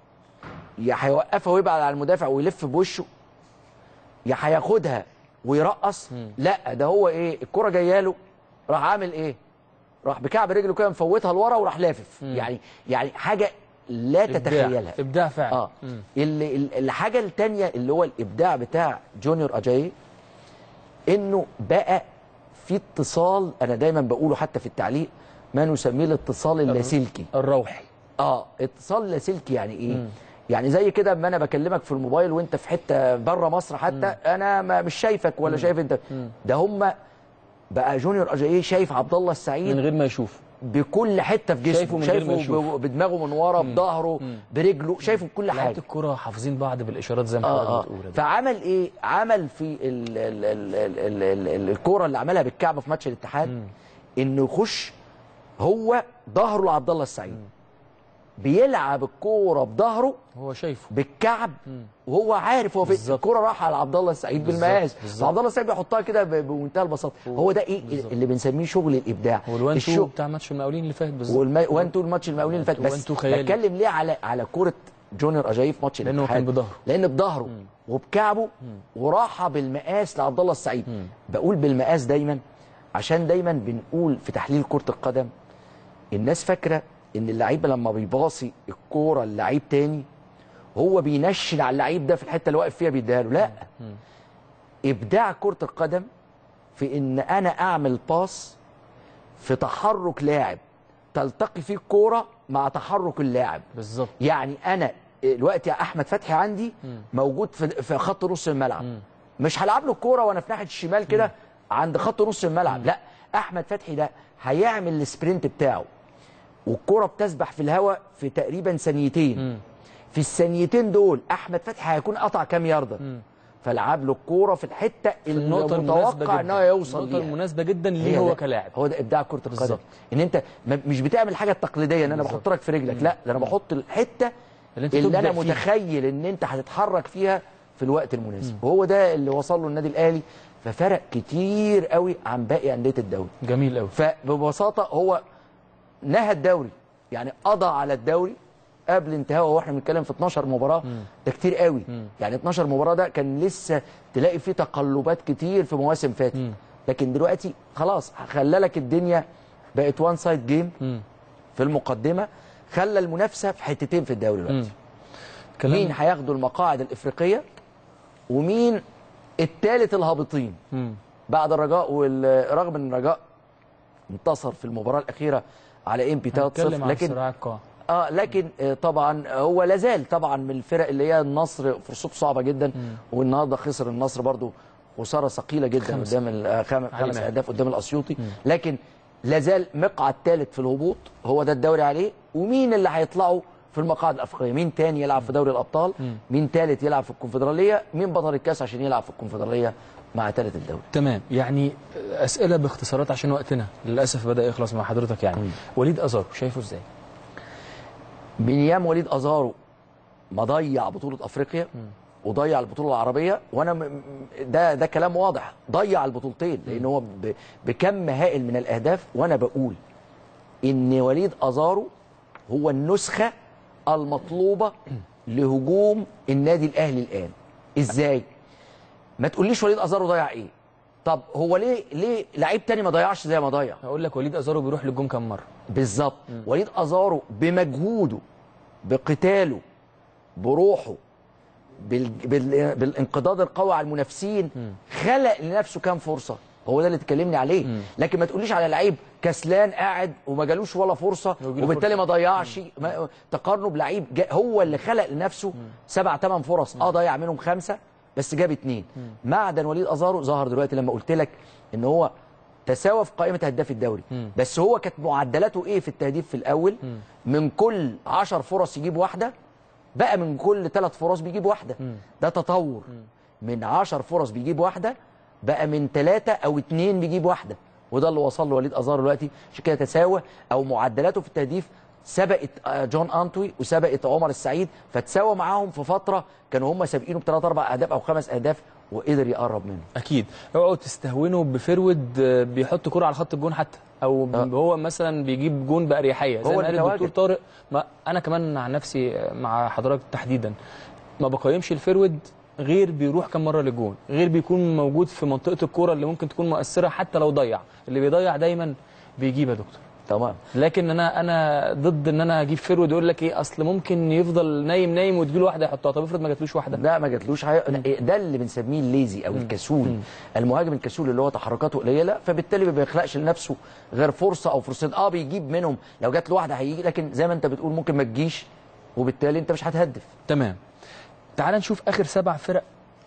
ويبعد على المدافع ويلف بوشه، يا هياخدها ويرقص. لا ده هو ايه، الكره جايه له راح عامل ايه، راح بكعب رجله كده مفوتها لورا وراح لافف. يعني حاجه لا تتخيلها. ابداع فعلا. الحاجه الثانيه اللي هو الابداع بتاع جونيور اجاييه، انه بقى في اتصال، انا دايما بقوله حتى في التعليق، ما نسميه الاتصال اللاسلكي الروحي. اتصال لاسلكي. يعني ايه؟ يعني زي كده اما انا بكلمك في الموبايل وانت في حته بره مصر حتى، انا مش شايفك ولا شايف انت. ده هم بقى جونيور اجاييه شايف عبد الله السعيد من غير ما يشوف، بكل حته في جسمه، شايفه بدماغه من ورا، بظهره، برجله، شايفه بكل حاجه. لعيبه الكوره حافظين بعض بالاشارات زي ما حضرتك بتقول. فعمل ايه؟ عمل في الكوره اللي عملها بالكعب في ماتش الاتحاد، انه يخش هو ظهره لعبد الله السعيد، بيلعب الكوره بظهره، هو شايفه بالكعب، وهو عارف هو في الكوره راح على عبد الله السعيد بالمقاس، وعبد الله السعيد بيحطها كده بمنتهى البساطه. هو ده ايه اللي بنسميه شغل الابداع. والوان تو بتاع ماتش المقاولين اللي فات بالظبط. والوان تو الماتش المقاولين اللي فات. بس بتكلم ليه على كوره جونيور اجاييه في ماتش لانه كان بظهره، لان بظهره وبكعبه وراحه بالمقاس لعبد الله السعيد. بقول بالمقاس دايما عشان دايما بنقول في تحليل كره القدم، الناس فاكره ان اللعيب لما بيباصي الكوره للعيب تاني هو بينشن على اللعيب ده في الحته اللي واقف فيها بيديها له. لا، ابداع كره القدم في ان انا اعمل باص في تحرك لاعب تلتقي فيه الكوره مع تحرك اللاعب. بالظبط. يعني انا دلوقتي احمد فتحي عندي موجود في خط نص الملعب، مش هلعب له الكوره وانا في ناحيه الشمال كده عند خط نص الملعب. لا، احمد فتحي ده هيعمل السبرنت بتاعه والكرة بتسبح في الهواء في تقريبا ثانيتين. في الثانيتين دول احمد فتحي هيكون قطع كام ياردة، فلعب له الكوره في الحته اللي متوقع انها يوصل النقطه المناسبه جدا ليه هو كلاعب. هو ده ابداع كره القدم، ان انت مش بتعمل حاجه التقليديه ان انا بحط لك في رجلك. لا، ده انا بحط الحته اللي انا متخيل ان انت هتتحرك فيها في الوقت المناسب. وهو ده اللي وصل له النادي الاهلي، ففرق كتير قوي عن باقي انديه الدوري. جميل قوي. فببساطه هو نهى الدوري، يعني قضى على الدوري قبل انتهائه، واحنا بنتكلم في 12 مباراه. ده كتير قوي. يعني 12 مباراه ده كان لسه تلاقي فيه تقلبات كتير في مواسم فاتت، لكن دلوقتي خلاص خلى لك الدنيا بقت وان سايد جيم في المقدمه، خلى المنافسه في حتتين في الدوري دلوقتي. مين هياخدوا المقاعد الافريقيه ومين الثالث الهابطين بعد الرجاء. رغم ان الرجاء انتصر في المباراه الاخيره على ام بي 3-0 لكن طبعا هو لازال طبعا من الفرق اللي هي النصر فرصته صعبه جدا. والنهارده خسر النصر برضو خساره ثقيله جدا قدام 5 اهداف قدام الاسيوطي. لكن لازال مقعد ثالث في الهبوط، هو ده الدوري عليه. ومين اللي هيطلعوا في المقاعد الافريقيه؟ مين تاني يلعب في دوري الابطال؟ مين ثالث يلعب في الكونفدراليه؟ مين بطل الكاس عشان يلعب في الكونفدراليه مع ثالث الدوري؟ تمام. يعني اسئله باختصارات عشان وقتنا للاسف بدا يخلص مع حضرتك. يعني وليد ازارو شايفه ازاي؟ بنيام وليد ازارو مضيع بطوله افريقيا وضيع البطوله العربيه، وانا ده كلام واضح، ضيع البطولتين لان هو بكم هائل من الاهداف. وانا بقول ان وليد ازارو هو النسخه المطلوبه لهجوم النادي الاهلي الان. ازاي؟ ما تقوليش وليد ازارو ضيع ايه. طب هو ليه لعيب تاني ما ضيعش زي ما ضيع؟ هقول لك وليد ازارو بيروح للجون كام مره بالظبط. وليد ازارو بمجهوده بقتاله بروحه بالانقضاض القوي على المنافسين خلق لنفسه كام فرصه. هو ده اللي تكلمني عليه. لكن ما تقوليش على لعيب كسلان قاعد وما جالوش ولا فرصه وبالتالي ما ضيعش. تقارنه بلعيب هو اللي خلق لنفسه 7-8 فرص، ضيع منهم 5 بس جاب 2. معدن وليد ازارو ظهر دلوقتي لما قلت لك ان هو تساوى في قائمه هداف الدوري. بس هو كانت معدلاته ايه في التهديف في الاول؟ من كل 10 فرص يجيب واحده، بقى من كل 3 فرص بيجيب واحده. ده تطور. من 10 فرص بيجيب واحده بقى من 3 أو 2 بيجيب واحده. وده اللي وصل له وليد ازارو دلوقتي. عشان كده تساوى او معدلاته في التهديف سبقت جون انتوي وسبقت عمر السعيد، فتساوى معاهم في فتره كانوا هم سابقينه ب3 4 اهداف او 5 اهداف وقدر يقرب منه. اكيد. اوعوا تستهونوا بفرود بيحط كرة على خط الجون حتى، او هو مثلا بيجيب جون باريحيه زي ما قال الدكتور طارق. ما انا كمان عن نفسي مع حضرتك تحديدا ما بقيمش الفرود غير بيروح كم مره للجون، غير بيكون موجود في منطقه الكوره اللي ممكن تكون مؤثره حتى لو ضيع. اللي بيضيع دايما بيجيب يا دكتور. تمام. لكن انا ضد ان انا اجيب فرود يقول لك ايه اصل ممكن يفضل نايم وتجيله واحده يحطها. طب افرض ما جاتلوش واحده؟ لا ما جاتلوش ده اللي بنسميه الليزي او الكسول. المهاجم الكسول اللي هو تحركاته قليله فبالتالي ما بيخلقش لنفسه غير فرصه او فرصتين. بيجيب منهم لو جات له واحده هيجي، لكن زي ما انت بتقول ممكن ما تجيش وبالتالي انت مش هتهدف. تمام. تعال نشوف اخر 7 فرق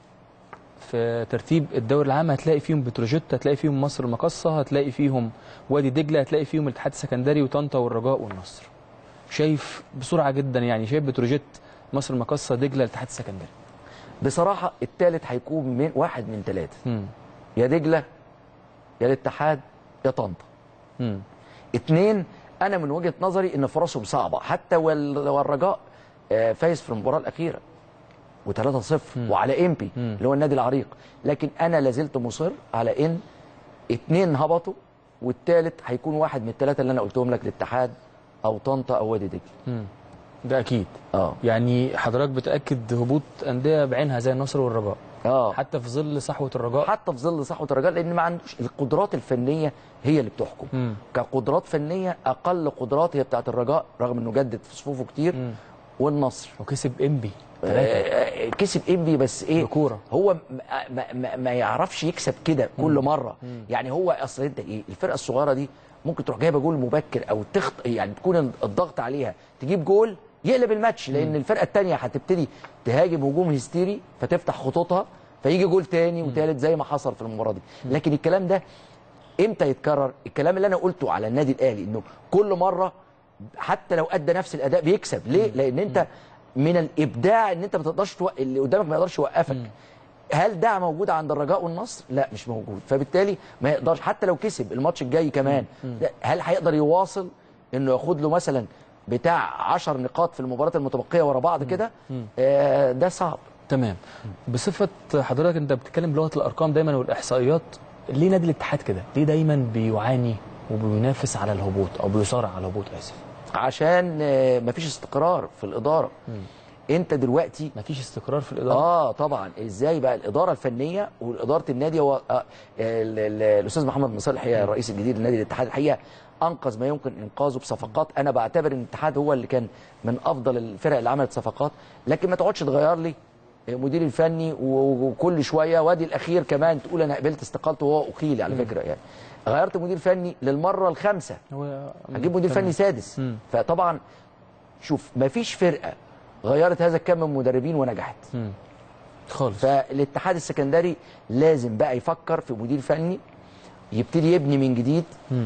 في ترتيب الدوري العام. هتلاقي فيهم بتروجيت، هتلاقي فيهم مصر المقاصه، هتلاقي فيهم وادي دجله، هتلاقي فيهم الاتحاد السكندري وطنطا والرجاء والنصر. شايف بسرعه جدا يعني شايف بتروجيت، مصر المقاصه، دجله، الاتحاد السكندري. بصراحه الثالث هيكون من واحد من 3، يا دجله يا الاتحاد يا طنطا. 2 انا من وجهه نظري ان فرصهم صعبه حتى والرجاء فايز في المباراه الاخيره و3-0 وعلى امبي اللي هو النادي العريق. لكن انا لازلت مصر على ان 2 هبطوا والثالث هيكون واحد من ال3 اللي انا قلتهم لك، الاتحاد او طنطا او وادي دجله. ده اكيد. يعني حضرتك بتاكد هبوط انديه بعينها زي النصر والرجاء. حتى في ظل صحوه الرجاء. حتى في ظل صحوه الرجاء لان ما عندوش القدرات الفنيه هي اللي بتحكم. كقدرات فنيه اقل قدرات هي بتاعت الرجاء رغم انه جدد في صفوفه كتير. والنصر وكسب امبي كسب امبي بس ايه بكوره. هو ما يعرفش يكسب كده كل مره. يعني هو اصل انت ايه الفرقه الصغيره دي ممكن تروح جايبه جول مبكر او يعني تكون الضغط عليها تجيب جول يقلب الماتش لان الفرقه الثانيه هتبتدي تهاجم هجوم هستيري فتفتح خطوطها فيجي جول ثاني وثالث زي ما حصل في المباراه دي. لكن الكلام ده امتى يتكرر؟ الكلام اللي انا قلته على النادي الاهلي انه كل مره حتى لو ادى نفس الاداء بيكسب. ليه؟ لان انت من الابداع ان انت ما تقدرش اللي قدامك ما يقدرش يوقفك. هل ده موجود عند الرجاء والنصر؟ لا مش موجود. فبالتالي ما يقدرش حتى لو كسب الماتش الجاي كمان هل هيقدر يواصل انه ياخد له مثلا بتاع 10 نقاط في المباريات المتبقيه ورا بعض كده؟ ده صعب. تمام. بصفه حضرتك انت بتتكلم بلغه الارقام دايما والاحصائيات، ليه نادي الاتحاد كده؟ ليه دايما بيعاني وبينافس على الهبوط او بيصارع على الهبوط؟ اسف. عشان مفيش استقرار في الاداره. انت دلوقتي مفيش استقرار في الاداره. طبعا. ازاي بقى الاداره الفنيه واداره النادي؟ هو الاستاذ محمد مصالح الرئيس الجديد لنادي الاتحاد الحقيقه انقذ ما يمكن انقاذه بصفقات. انا بعتبر ان الاتحاد هو اللي كان من افضل الفرق اللي عملت صفقات، لكن ما تقعدش تغير لي مدير الفني وكل شويه وادي الاخير كمان تقول انا قبلت استقالته وهو اقيل على فكره. يعني غيرت مدير فني للمره الخامسه، هجيب مدير فني سادس. فطبعا شوف ما فيش فرقه غيرت هذا الكم من مدربين ونجحت خالص. فالاتحاد السكندري لازم بقى يفكر في مدير فني يبتدي يبني من جديد.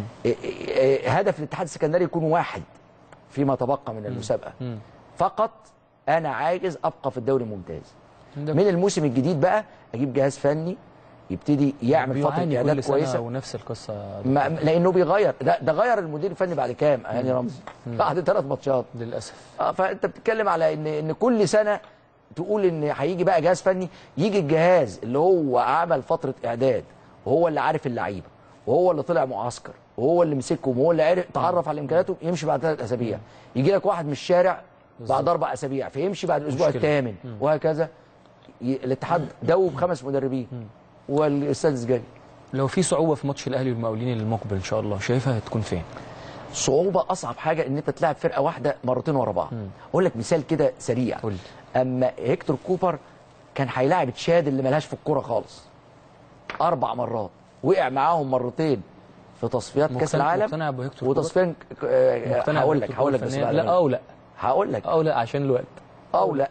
هدف الاتحاد السكندري يكون واحد فيما تبقى من المسابقه فقط، انا عايز ابقى في الدوري الممتاز. من الموسم الجديد بقى اجيب جهاز فني يبتدي يعمل فتره اعداد كويسه. ونفس القصه لانه بيغير ده غير المدير الفني بعد كام يعني رمزي؟ بعد 3 ماتشات للاسف. فانت بتتكلم على ان كل سنه تقول ان هيجي بقى جهاز فني، يجي الجهاز اللي هو عمل فتره اعداد وهو اللي عارف اللعيبه وهو اللي طلع معسكر وهو اللي مسكهم وهو اللي عرف تعرف على امكانياته، يمشي بعد 3 اسابيع. يجي لك واحد من الشارع بعد 4 اسابيع فيمشي بعد الاسبوع الثامن وهكذا. الاتحاد دوب 5 مدربين والسادس جاي. لو في صعوبه في ماتش الاهلي والمقاولين المقبل ان شاء الله شايفها هتكون فين؟ صعوبه اصعب حاجه ان انت تلعب فرقه واحده مرتين ورا بعض. اقول لك مثال كده سريع. اما هيكتور كوبر كان هيلاعب تشاد اللي ملهاش في الكوره خالص 4 مرات، وقع معاهم مرتين في تصفيات كاس العالم. مقتنع بهيكتور وتصفيات هقول لك بس لا او لا هقول لك او لا عشان الوقت او لا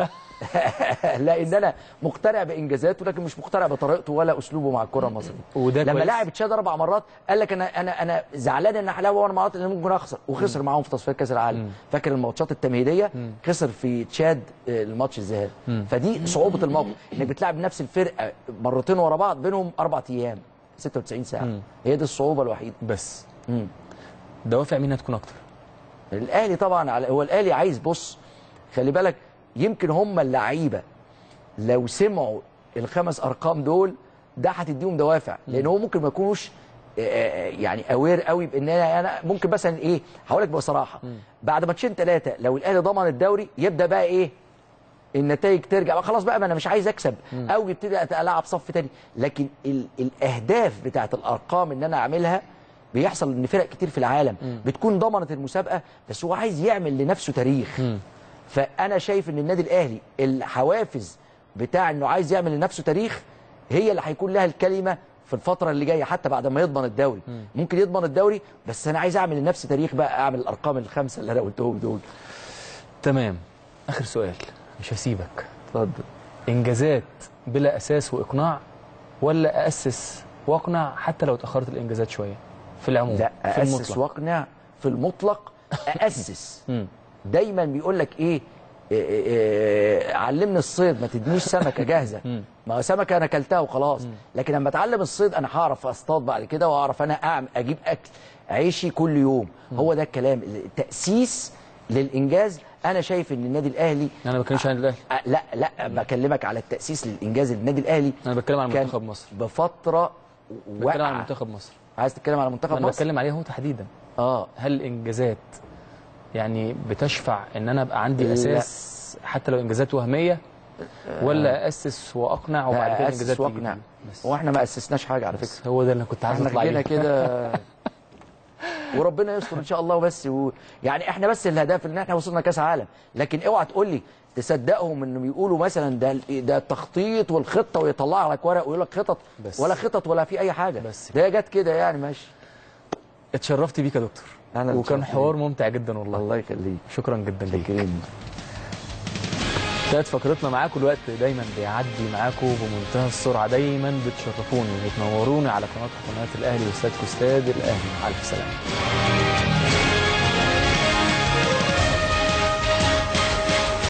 لان انا مقتنع بانجازاته لكن مش مقتنع بطريقته ولا اسلوبه مع الكره المصريه. لما لاعب تشاد 4 مرات قال لك انا زعلان ان هلاعب 4 مرات لان ممكن اخسر، وخسر معاهم في تصفيات كاس العالم. فاكر الماتشات التمهيديه خسر في تشاد الماتش الذهاب. فدي صعوبه الموقف انك بتلعب نفس الفرقه مرتين ورا بعض بينهم 4 ايام 96 ساعه. هي دي الصعوبه الوحيده. بس دوافع مين هتكون اكتر؟ الاهلي طبعا. هو الاهلي عايز، بص خلي بالك، يمكن هم اللعيبه لو سمعوا ال5 أرقام دول ده هتديهم دوافع، لان هو ممكن ما يكونوش يعني اوير قوي بان انا ممكن مثلا ايه. هقول لك بصراحه بعد ماتشين 3 لو الاهلي ضمن الدوري يبدا بقى ايه النتائج ترجع خلاص بقى ما انا مش عايز اكسب، او يبتدي العب صف تاني. لكن الاهداف بتاعت الارقام ان انا اعملها بيحصل ان فرق كتير في العالم بتكون ضمنت المسابقه بس هو عايز يعمل لنفسه تاريخ. فانا شايف ان النادي الاهلي الحوافز بتاع انه عايز يعمل لنفسه تاريخ هي اللي هيكون لها الكلمه في الفتره اللي جايه حتى بعد ما يضمن الدوري. ممكن يضمن الدوري بس انا عايز اعمل لنفسي تاريخ بقى، اعمل الارقام ال5 اللي انا قلتهم دول. تمام. اخر سؤال مش هسيبك. اتفضل. انجازات بلا اساس واقناع ولا اسس واقنع حتى لو اتاخرت الانجازات شويه في العموم؟ لا، اسس واقنع في المطلق. اسس دايما بيقول لك ايه علمني الصيد ما تدينيش سمكه جاهزه. ما هو سمكه انا اكلتها وخلاص، لكن لما اتعلم الصيد انا هعرف اصطاد بعد كده واعرف انا اجيب اكل عيشي كل يوم. هو ده الكلام، التاسيس للانجاز. انا شايف ان النادي الاهلي، انا ما بتكلمش عن الاهلي، لا بكلمك على التاسيس للانجاز. النادي الاهلي انا بتكلم عن منتخب مصر بفتره بتكلم عن منتخب مصر. عايز تتكلم على منتخب مصر؟ انا بتكلم عليه هو تحديدا. هل الانجازات يعني بتشفع ان انا ابقى عندي اساس حتى لو انجازات وهميه، ولا اسس واقنع وبعد كده انجازات واقنع؟ هو احنا ما اسسناش حاجه على فكره. هو ده اللي كنت عايز اطلع عليه كده وربنا يستر ان شاء الله. بس يعني احنا بس الهدف ان احنا وصلنا كاس عالم، لكن اوعى تقول لي تصدقهم انهم يقولوا مثلا ده التخطيط والخطه ويطلع لك ورق ويقول لك خطط بس. ولا خطط ولا في اي حاجه بس. ده جت كده يعني ماشي. اتشرفت بيك يا دكتور وكان حوار ممتع جدا والله. الله يخليك. شكرا جدا ليك. انتهت فقرتنا معاكم. الوقت دايما بيعدي معاكم بمنتهى السرعه. دايما بتشرفوني وتنوروني على قناه الاهلي واستاد الاهلي. مع الف سلامه.